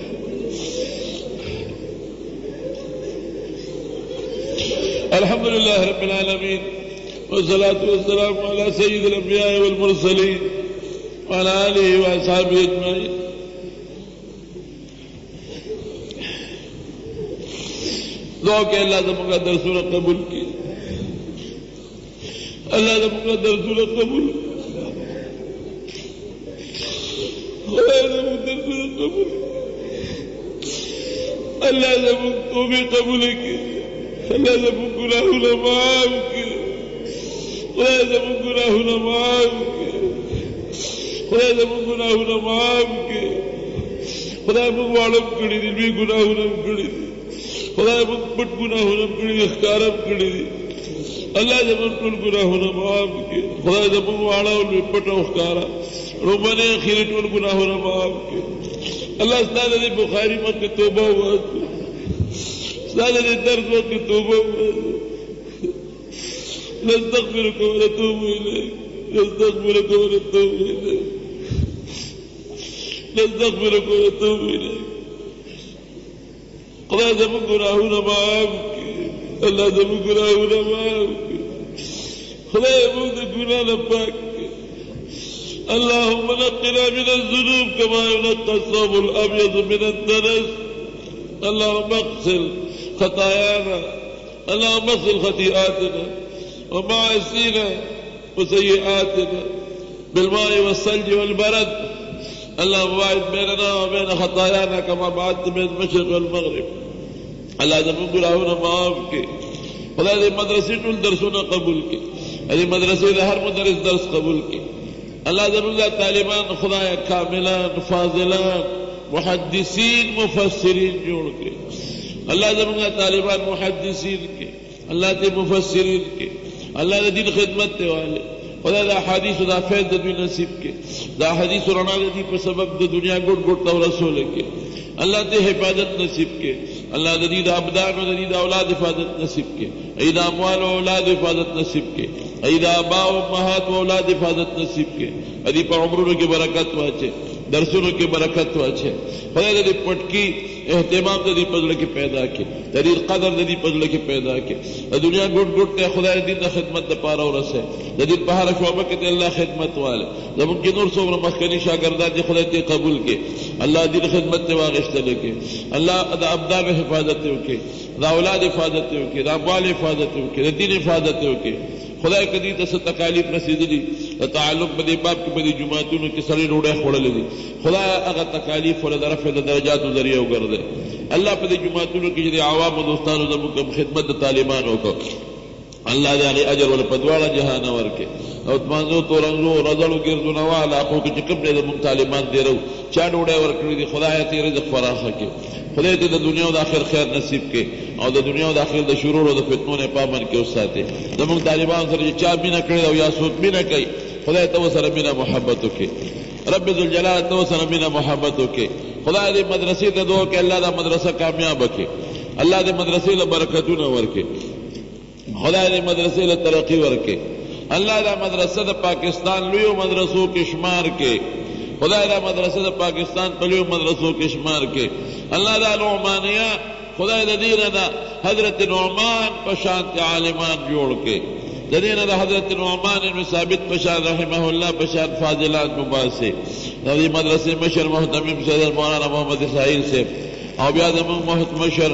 الحمد لله رب العالمين والصلاة والسلام على سيد الأنبياء والمرسلين وعلى آله وأصحابه أجمعين دعا کہ اللہ زمانہ درسول قبول کی اللہ زمانہ درسول قبول خدا زمانہ درسول قبول اللہ زمانہ توبہ قبول کی اللہ زمانہ گناہونا معاف کی خدا زمانہ گناہونا معاف کی خدا زمانہ گناہونا معاف کی خدا زمانہ وعلم کری دی بھی گناہونا کری دی خدا زمانہ پٹ گناہونا کری دی اخکارم کری دی اللہ زمانہ پٹ گناہونا معاف کی خدا زمانہ وعلم پٹ اخکارا رومانے خیلی ٹول گناہونا معاف کی اللہ استعالی دی بخاری مکہ توبہ ہوا سالة الدرس وقت توبة نستغفرك ونتوب إليك نستغفرك ونتوب إليك نستغفرك ونتوب إليك خدا زمون گناہونا معاف کی اللہ زمون گناہونا معاف کی خدا زمون گناہنا پاک کی اللهم نقنا من الذنوب كما ينقى الثوب الأبيض من الدنس اللهم اغسل خطايانا اللهم اغسل خطيئاتنا ومعاصينا وسيئاتنا بالماء والثلج والبرد اللهم باعد بيننا وبين خطايانا كما بعدت بين المشرق والمغرب اللہ زمون گناہونا معاف کی خدا دے مدرسے ٹول درسونا قبول کی ادی مدرسے دے ہر مدرس درس قبول کی اللہ زمون طالبان خدا کاملان فاضلان محدثین مفسرین جوڑ کے اللہ زمون طالبان محدثین کے اللہ تے مفسرین کے اللہ دے دین خدمت تے والے خدا دا حدیث دا فیض دوی نصیب کے دا حدیث رنا دی پر سبب دا دنیا گھٹ گھٹ تو رسول کے اللہ تے حفاظت نصیب کے اللہ دید ابدان و دید اولاد حفاظت نصیب کے عید اموال و اولاد حفاظت نصیب کے عید آبا و امہات و اولاد حفاظت نصیب کے ادی پر عمروں کی برکت واچے درسونوں کی برکت واچے خدا دید پٹکی اہتمام دید پزل کے پیدا کے دید قدر دید پزل کے پیدا کے دنیا گھٹ گھٹ تے خدا دید خدمت دا پارا و رسے دید بہار شعبہ کے تے اللہ خدمت والے جب ان کی نور صبر مخکنی شاگردان دی خدا تے قبول کے اللہ دید خدمت تے واغشت لے کے اللہ دا ابدان حفاظت ہوکے دا اولاد حفاظت ہوکے دا اموال حفاظت ہوکے دا دین حفاظت ہوکے خدا کدی ته تکالیف رسیدلی تعلق بدی باب کې بدی جماعتونو کې سړی ډوډۍ خوړلې دي خدا هغه تکالیف ول رفع درجاتو ذریعہ وګرځي الله په دې جماعتونو کې چې عوام او دوستانو زموږ خدمت د طالبانو کو الله دې اجر ول پدواړه جهان ورکه او تمانزو تورنزو رضړو ګرځو نواله خو چې کوم دې زموږ طالبان دی رو چا ډوډۍ ورکړي دي خدای ته رزق فراخه کې خدای دې د دنیا او د آخرت خیر نصیب کې او د دنیا او د آخرت د شرور او د فتنو نه پامن کې وساته زموږ طالبان سره چا بنا کړی او یا سوت بنا کوي خدای ته سره بنا محبت وکي رب ذوالجلال ته سره بنا محبت وکي خدای دې مدرسې ته دوه کې الله دا مدرسه کامیاب وکي الله دې مدرسې له برکتونه ورکي خدای دې مدرسې له ترقی ورکي الله دا مدرسه د پاکستان لویو مدرسو کې شمار کې خدای دا مدرسه د پاکستان په لویو مدرسو کې شمار کې الله دا نعمانیه خدای د دین دا حضرت نعمان پشانت عالمان جوړ کې د دین دا حضرت نعمان بن ثابت پشان رحمه الله پشان فاضلات مباسه د دې مدرسې مشر محتمم سید مولانا محمد اسماعیل سے او بیا د مشر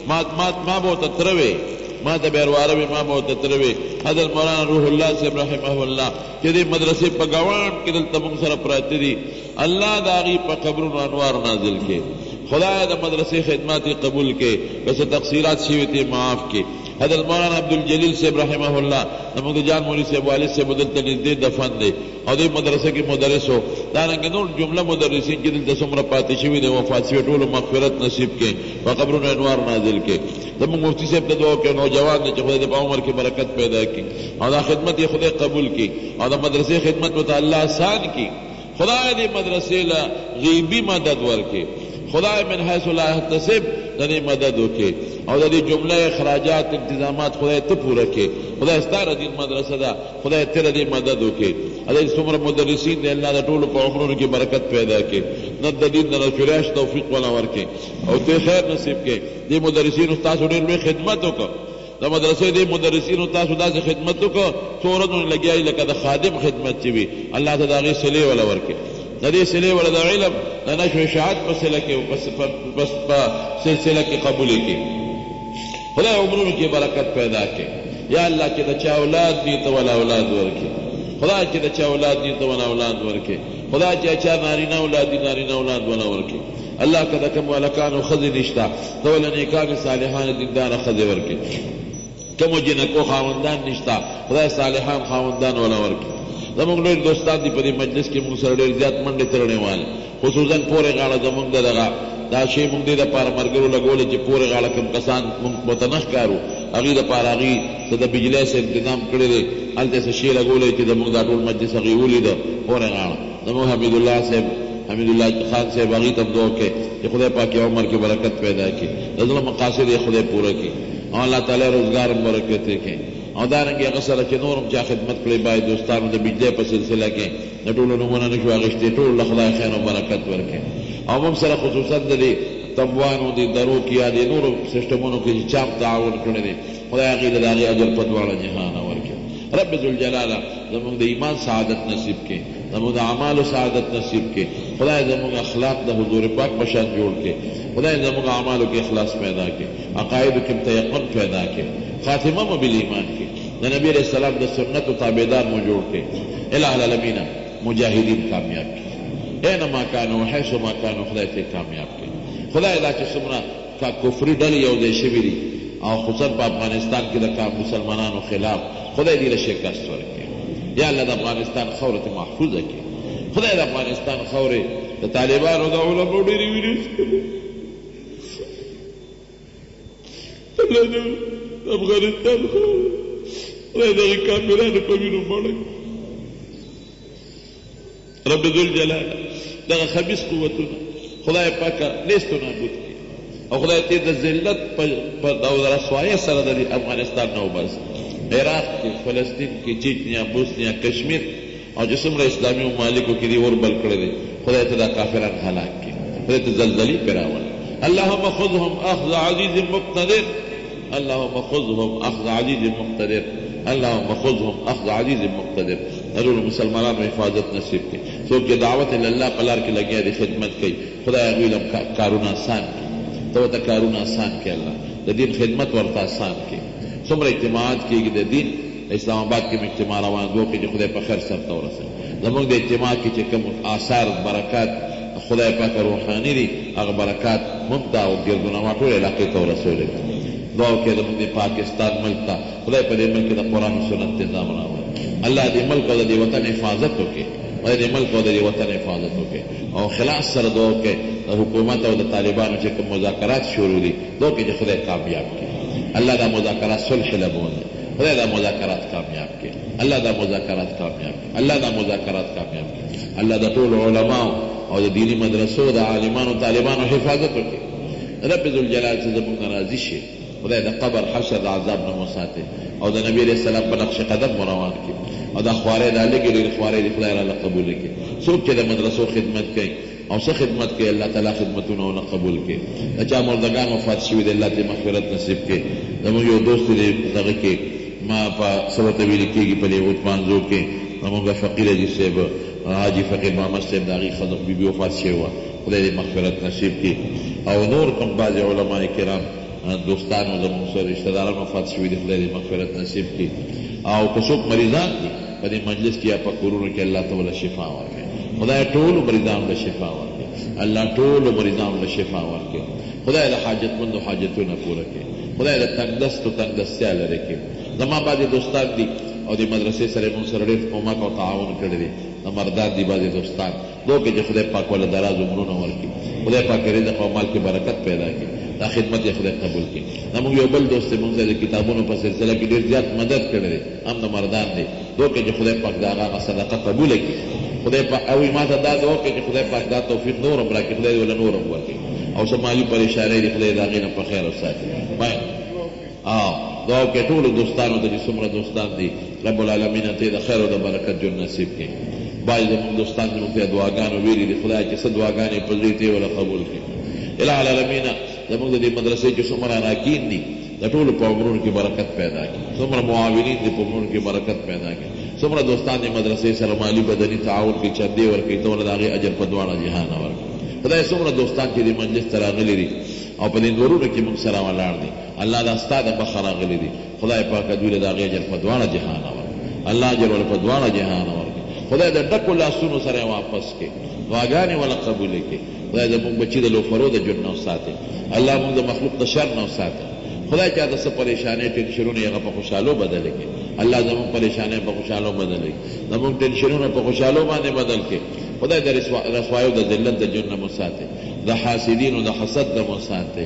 ما بہت تروي ما د بیرواره ما بہت تروي حضرت مولانا روح الله سے رحمه الله چې دې مدرسې په گاوان کې دلته موږ سره پراته دي الله دا غي په قبرونو انوار نازل کې خدا دا مدرسے خدمات قبول کے ویسے تقصیرات شیوے تے معاف کے حضرت مولانا عبدالجلیل سے رحمہ اللہ نمک جان مولی سے والد سے بدلتا نزدے دفن دے اور دے مدرسے کی مدرس ہو دارنگے نور جملہ مدرسین کی دل تسمر پاتی شوی دے وفات شوی طول مغفرت نصیب کے وقبرون انوار نازل کے نمک مفتی سے ابتدعو کے نوجوان نے خدا دے پا عمر کی برکت پیدا کی اور دا خدمت یہ خدا قبول کی اور دا مدرسے خدمت بتا اللہ آسان کی خدا دے مدرسے لا غیبی مدد ورکے خدا من حیث لا يحتسب دنی مدد ہوکے اور دنی جملہ اخراجات انتظامات خدا تے پورا کے خدا استار دین مدرسہ دا خدا تیرا دی مدد ہوکے اللہ سمر مدرسین دے اللہ دا طول پا عمروں کی برکت پیدا کے ند دین نہ چریش توفیق والا ورکے اور تے خیر نصیب کے دی مدرسین استاد انہیں میں خدمت ہوکا دا مدرسے دی مدرسین استاد خدا سے خدمت ہوکا سورت انہیں لگیائی لکا دا خادم خدمت چوی اللہ تا داغی صلی والا ورکے ندی سلے والا دا علم دا نشو اشاعت پا سلے کے پس پا سلسلہ کی قبولی کی خدا عمروں کی برکت پیدا کے یا اللہ کی دا چا اولاد دیتا والا اولاد ورکے خدا کی دا چا اولاد دیتا والا اولاد ورکے خدا کی چا نارینا اولاد دی نارینا اولاد والا ورکے اللہ کا دا کم والکان و خضی نشتا دولا نیکان صالحان دیندان خضی ورکے کم و جنکو خاوندان نشتا خدا صالحان خاوندان والا ورکے زمونږ ډېر دوستان دي په دې مجلس کې موږ سره ډېر زیات منډې ترړې والے خصوصا پورې غاړه زمونږ دغه دا شی موږ دې دپاره ملګرو لګولی چې پورې غاړه کوم کسان موږ ورته نه ښکارو هغې دپاره هغې څه د بجلۍ څه انتظام کړی دی هلته څه شی لګولی چې زمونږ دا ټول مجلس هغې ولیده پورې غاړه زمونږ حمید الله صاحب حمیدالله خان صاحب هغې ته دعا وکړئ چې خدای پاک یې عمر کې برکت پیدا کړي د زړه مقاصد یې خدای پوره کړي او الله تعالی روزګار هم برکت یې کړي او دارنګې هغه سره چې نور هم چا خدمت کړی باید دوستانو د بجلی په سلسله کې د ټولو نومونه نه شو اخیستې ټول له خدای خیر او برکت ورکړي او موږ سره خصوصا د دې تبوانو د درو کې یا د نورو سیسټمونو کې چې چا تعاون کړی دی خدای هغې له د هغې اجر په دواړه جهانه ورکړي رب ذوالجلاله زموږ د ایمان سعادت نصیب کړي زموږ د اعمالو سعادت نصیب کړي خدای زموږ اخلاق د حضور پاک په شان جوړ کړي خدای زموږ اعمالو کې اخلاص پیدا کړي عقایدو کې تیقن پیدا کړي خاتمه مو بالایمان کړي د نبی علیہ السلام د سنتو تابعدار مو جوړ کړي الہ العالمین مجاهدین کامیاب کړي اینما کانوا حیثما کانوا خدای ته کامیاب کړي خدای دا چې څومره کفري ډلې یو ځای شوي دي او خصوصا په افغانستان کې د مسلمانانو خلاف خدای دې له شکست ورکړي یا الله د افغانستان خاوره ته محفوظه کړي خدای د افغانستان خاورې د طالبانو د علماو ډېرې وینې الله د افغانستان خاوره خدای دغې کافرانو په وینو مړه رب ذوالجلاله دغه خبیث قوتونه خدای پاکه نیست و نابود کړي او خدای ته د ذلت او د رسوایۍ سره د افغانستان نه وباسي عراق کې فلسطین کې چیچنیا بوسنیا کشمیر او چې څومره اسلامي ممالکو کې دي اور بل کړی دی خدای ته دا کافران هلاک کړي خدای ته زلزلې پرې راولي اللهم خذهم اخذ عزیز مقتدر اللهم خذهم اخذ عزیز مقتدر اللهم خذهم اخذ عزیز مقتدر ضرور مسلمانانو حفاظت نصیب کړي څوک چې دعوت الله په لار کې لګیا دي خدمت کوي خدای هغوی له کارونه آسان کړي ته ورته کارونه آسان کړي الله د دین خدمت ورته آسان کړي څومره اجتماعات کېږي د دین اسلام آباد کې اجتماع روان دو کې چې خدای په خیر سرته ورسوي زموږ د اجتماع کې چې کوم آثار برکات خدای پاک روحاني دي هغه برکات موږ ته او ګردونما ټول علاقې ته ورسولی دعا وکړئ زموږ د پاکستان ملک ته خدای په دې ملک کې د قرآن و سنت نظام راولي الله دې ملک او د دې وطن حفاظت وکړي خدای دې ملک او د دې وطن حفاظت وکړي او خلاص سره دعا وکړئ د حکومت او د طالبانو چې کوم مذاکرات شروع دي دعا وکړئ چې خدای کامیاب کړي الله دا مذاکرات صلح لبون خدای دا مذاکرات کامیاب کړي الله دا مذاکرات کامیاب کړي الله دا مذاکرات کامیاب کړي الله د ټولو علماو او د دینی مدرسو د عالمانو طالبانو حفاظت وکړي رب ذوالجلال چې زموږ نه راضي شي خدای د قبر حشر د عذاب نه مو ساتي او د نبی علیہ السلام په نقش قدم مو روان کړي او دا خوارې دا لږې لږې خوارې د خدای راله قبول کړي څوک چې د مدرسو خدمت کوي او څه خدمت کوي الله تعالی خدمتونه ونه قبول کړي د چا مردگان وفات شوي دی الله ته مغفرت نصیب کړي زموږ یو دوست دی دغه کې ما په څه ورته ویل کېږي په دې اوتمانزو کې زموږ فقیر حاجي صاحب حاجي فقیر محمد صاحب د هغې ښځه بیبي وفات شوې وه خدای دې مغفرت نصیب کړي او نور کوم بعضې علما کرام دوستانو زموږ سره رشته داران وفات شوي دي خدای دې مغفرت نصیب کړي او که څوک مریضان دي په دې مجلس کې یا په کورونو کې الله تعالی شفا ورکړي خدای ټولو مریضانو له شفا ورکړي الله ټولو مریضانو له شفا ورکړي خدای له حاجتمندو حاجتونه پوره کړي خدای له تنګدستو تنګدستیا لرې کړي زما بعضې دوستان دي او د مدرسې سره موږ سره ډېر کومک او تعاون کړی دی د مردان دي بعضې دوستان دو کې چې خدای پاک والا دراز عمرونه ورکړي خدای پاک رزق او مال کې برکت پیدا کړي دا خدمت یې خدای قبول کړي زموږ یو بل دوست دی موږ سره د کتابونو په سلسله کې ډېر زیات مدد کړی دی هم د مردان دی دو کې چې خدای پاک د هغه صدقه قبوله کړي خدای پاک او ما ته دا دعا وکړي چې خدای پاک دا توفیق نور هم راکړي خدای دې له نور هم ورکړي او څه مالي پریشانۍ دي خدای د هغې نه په خیر وساتي دعا وکړئ ټولو دوستانو ته چې څومره دوستان دي رب العالمین ته د خیر او د برکت ژوند نصیب کړي بعضې زموږ دوستان چې موږ ته دعاګانو ویلي دي خدای چې څه دعاګانې په زړه یې وله قبول کړي الہ العالمین زموږ د دې مدرسې چې څومره اراکین دي د ټولو په عمرونو کې برکت پیدا کړي څومره معاونین دي په عمرونو کې برکت پیدا کړي څومره دوستان دې مدرسې سره مالي بدني تعاون کوي چندې ورکوي ته له د هغې اجر په دواړه جهانه ورکړي خدای څومره دوستان چې دې مجلس ته راغلي دي او په دې نورونو کې موږ سره ولاړ دي الله دا ستا د مخه راغلي دي خدای پاک دوی له د هغې اجر په دواړه جهانه ورکړي الله اجر له په دواړه جهانه ورکړي خدای د ډکو لاسونو سره واپس کړي دعاګانې وله قبولې کړي خدای زموږ بچي د لوفرو د ژوند نه وساتي الله موږ د مخلوق د شر نه وساتي خدای چا د څه پریشانۍ ټینشنونه هغه په خوشحالو بدلې کړي الله زموږ پریشانۍ په خوشحالو بدلې کړي زموږ ټینشنونه په خوشحالو باندې بدل کړي خدای د رسوایو د ذلت د ژوند نه مو ساتي د حاسدینو د حسد نه مو ساتي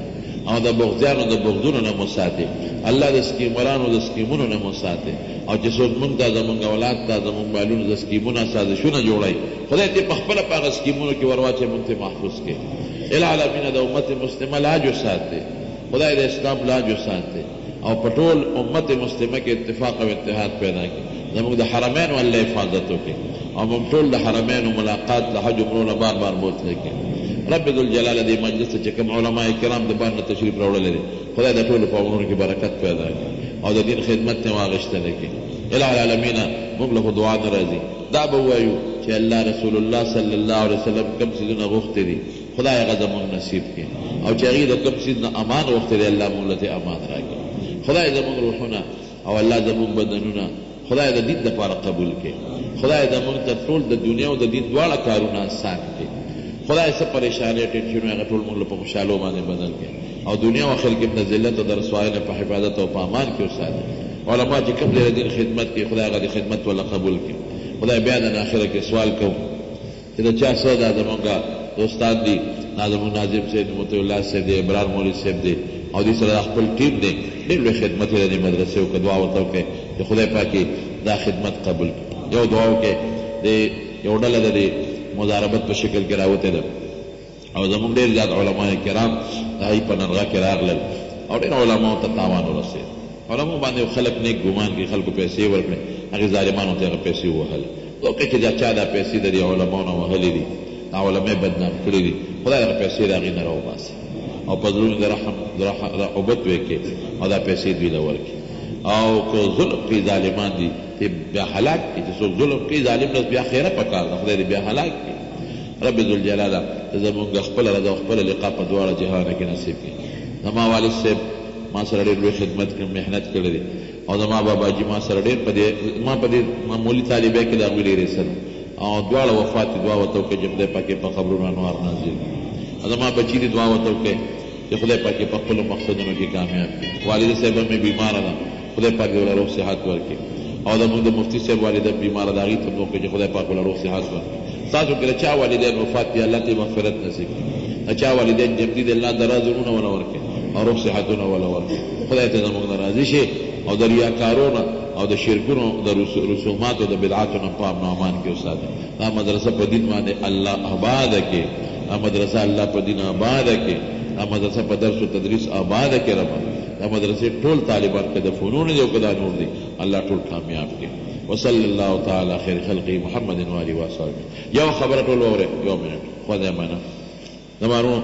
او د بغضیانو د بغضونو نه مو ساتي الله د سکیمرانو د سکیمونو نه مو ساتي او چې څوک مونږ ته زمونږ اولاد ته زمونږ مالونو د سکیمونه سازشونه جوړوي خدای دې په خپله په هغه سکیمونو کې ورواچوي مونږ ته محفوظ کړي العالمین د امت مسلمه لاج وساتي خدای د اسلام لاج وساتي او په ټول امت مسلمه کې اتفاق او اتحاد پیدا کړي زمونږ د حرمینو الله حفاظت وکړي او موږ ټول د حرمینو ملاقات د حج عمرونه بار بار بوتلی کړي رب ذوالجلال دې مجلس چې کوم علماء کرام د باندې تشریف راوړلی دي خدای د ټولو په عمرونو کې برکت پیدا کړي او د دین خدمت ته واغښتلی کړي العالمین موږ له دعا نه راځي دا به ووایو چې الله رسول الله صلی الله علیه وسلم کوم څیزونه غوښتي دي خدای هغه زموږ نصیب کړي او چې هغې د کوم څیز نه امان غوښتي دی الله موږ له امان راکړي خدای زموږ روحونه او الله زموږ بدنونه خدای د دین دپاره قبول کړي خدای زموږ ته ټول د دنیا او د دین دواړه کارونه آسان کړي خدای څه پریشانۍ ټینشنونه هغه ټول موږ له په خوشحالو باندې بدل کړي او دنیا او آخرت کې د ذلت او د رسوایۍ نه په حفاظت او په امان کې وساتي علما چې کوم د دین خدمت کوي خدای هغه د خدمت ولا قبول کړي خدای بیا د آخرت کې سوال کوو چې د چا څه دا زموږ دوستان دي زموږ ناظم صاحب مطیع الله صاحب دی ابرار مولوي صاحب دی او دې سره خپل ټیم دی ډېر لوی خدمت یې د مدرسې وکړه دعا ورته وکړئ چې خدای پاک دا خدمت قبول کړي یو دعا وکړئ د یو ډله د مضاربت په شکل کې راوتې ده او زموږ ډېر زیات علما کرام د هغوی په نرغه کې راغلل او ډېر علماو ته تاوان ورسېد علماو باندې خلک نیک ګمان کړي خلکو پیسې ورکړې هغې ظالمانو ته هغه پیسې ووهلې وکړې چې دا چا دا پیسې د دې علماو نه وهلې دي دا علمای بدنام کړي دي خدای هغه پیسې د هغې نه راوباسي او په زړونو د رحم رحبت وکړي او دا پیسې دوی له ورکړي او که ظلم کوي ظالمان دي ته بیا هلاک کړي چې څوک ظلم کوي ظالم نه بیا خیره پکار ده خدای دې بیا هلاک کړي رب ذوالجلاله زمونږ خپله رضا او خپله لقا په دواړه جهانه کې نصیب کړي زما والد صاحب ما سره ډېر لوی خدمت محنت کړی دی او زما باباجي ما سره ډېر ما په دې معمولي طالبۍ کې د هغوی ډېر حصه او دواړه وفات دي دعا ورته وکړئ چې خدای پاک یې په قبرونو انوار نازل کړي زما بچي دي دعا ورته وکړئ چې خدای پاک یې په خپلو مقصدونو کې کامیاب کړي والده صاحبه مې بیماره ده خدای پاک دې ورله روغ صحت ورکړي او زموږ د مفتي صاحب والده بیماره ده هغې ته هم وکړئ چې خدای پاک ورله روغ صحت ورکړي تاسو کې د چا والدین وفات دي الله ته مغفرت نصیب کړي د چا والدین جمدي دي الله دراز عمرونه وله ورکړي او روغ صحتونه وله ورکړي خدای ته زموږ نه راضي شي او د ریاکارونو او د شرکونو د رسوماتو د بدعاتو نه په امن او امان کې وساتي دا مدرسه په دین باندې الله آباده کړي دا مدرسه الله په دین آباده کړي دا مدرسه په درس و تدریس آباده کړي رب دا مدرسې ټول طالبان که د فنون دي او که دا نور دي الله ټول کامیاب کړي وصلی الله تعالی خیر خلقی محمد و آله و اصحابه یو خبره ټول واورئ یو منټ خدای منه زمانو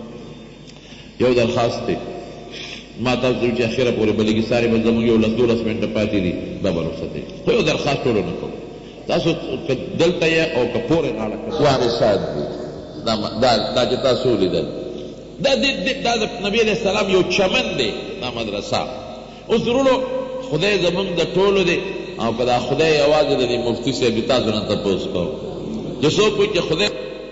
یو درخواست دی ما تاسو چې اخره پورې بلګي ساري به زموږ یو 10-12 منټه پاتې دي دا به رخصت دی خو یو درخواست ټولو نه کوو تاسو که دلته یې او که پورې غاړه وارثات دي دا چې تاسو ولیدل دا د نبي علیه السلام یو چمن دی دا مدرسه اوس ورونو خدای زموږ د ټولو دی او که دا خدای یوازې د دې مفتي صاحب تاسو نه تپوس کوو چې څوک وایي چې خدای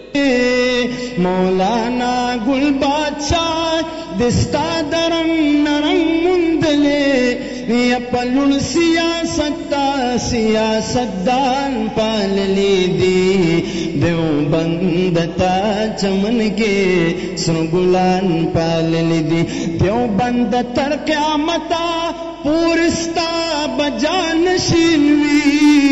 مولانا گل بادشاہ دستا درم نرم مندلے یا پلن سیاست دان پال لی دی دیو بندتا چمن کے سرگلان پال لی دی دیو بند تر قیامتا پورستا بجان شینوی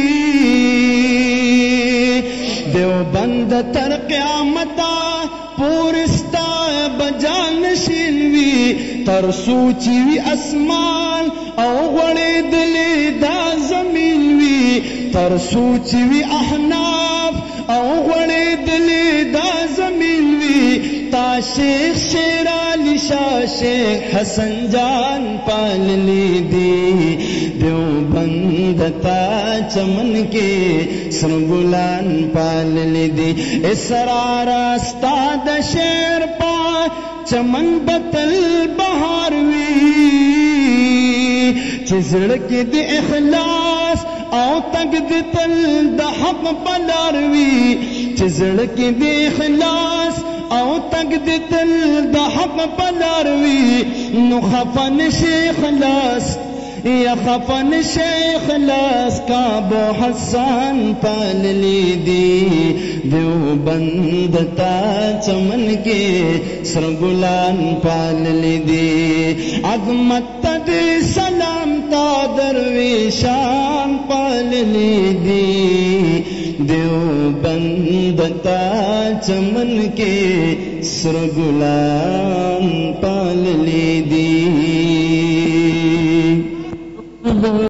دیو بند تر قیامتا پورستا بجان شینوی تر سوچی وی اسمان او غړې دلې دا زمین وی تر سوچی وی احناف او غړې دلې دا زمین وی تا شیخ شیر علی شاہ شیخ حسن جان پال لی دی دیو بند تا چمن کے سرگلان پال لی دی اسرار استاد شیر پا چمن بتل بہار وی چزڑک دی اخلاص او تک دی تل دا حق پلار وی چزڑک دی اخلاص او تک دی تل دا حق پلار وی نو خفن شیخ لاس या खफन शेख लास का बो हसन पाल ली दी देवबंद ता चमन के सरगुलान पाल ली दी अजमत तद सलाम ता दरवेशान पाल ली दी देवबंद ता चमन के सरगुलान पाल ली दी।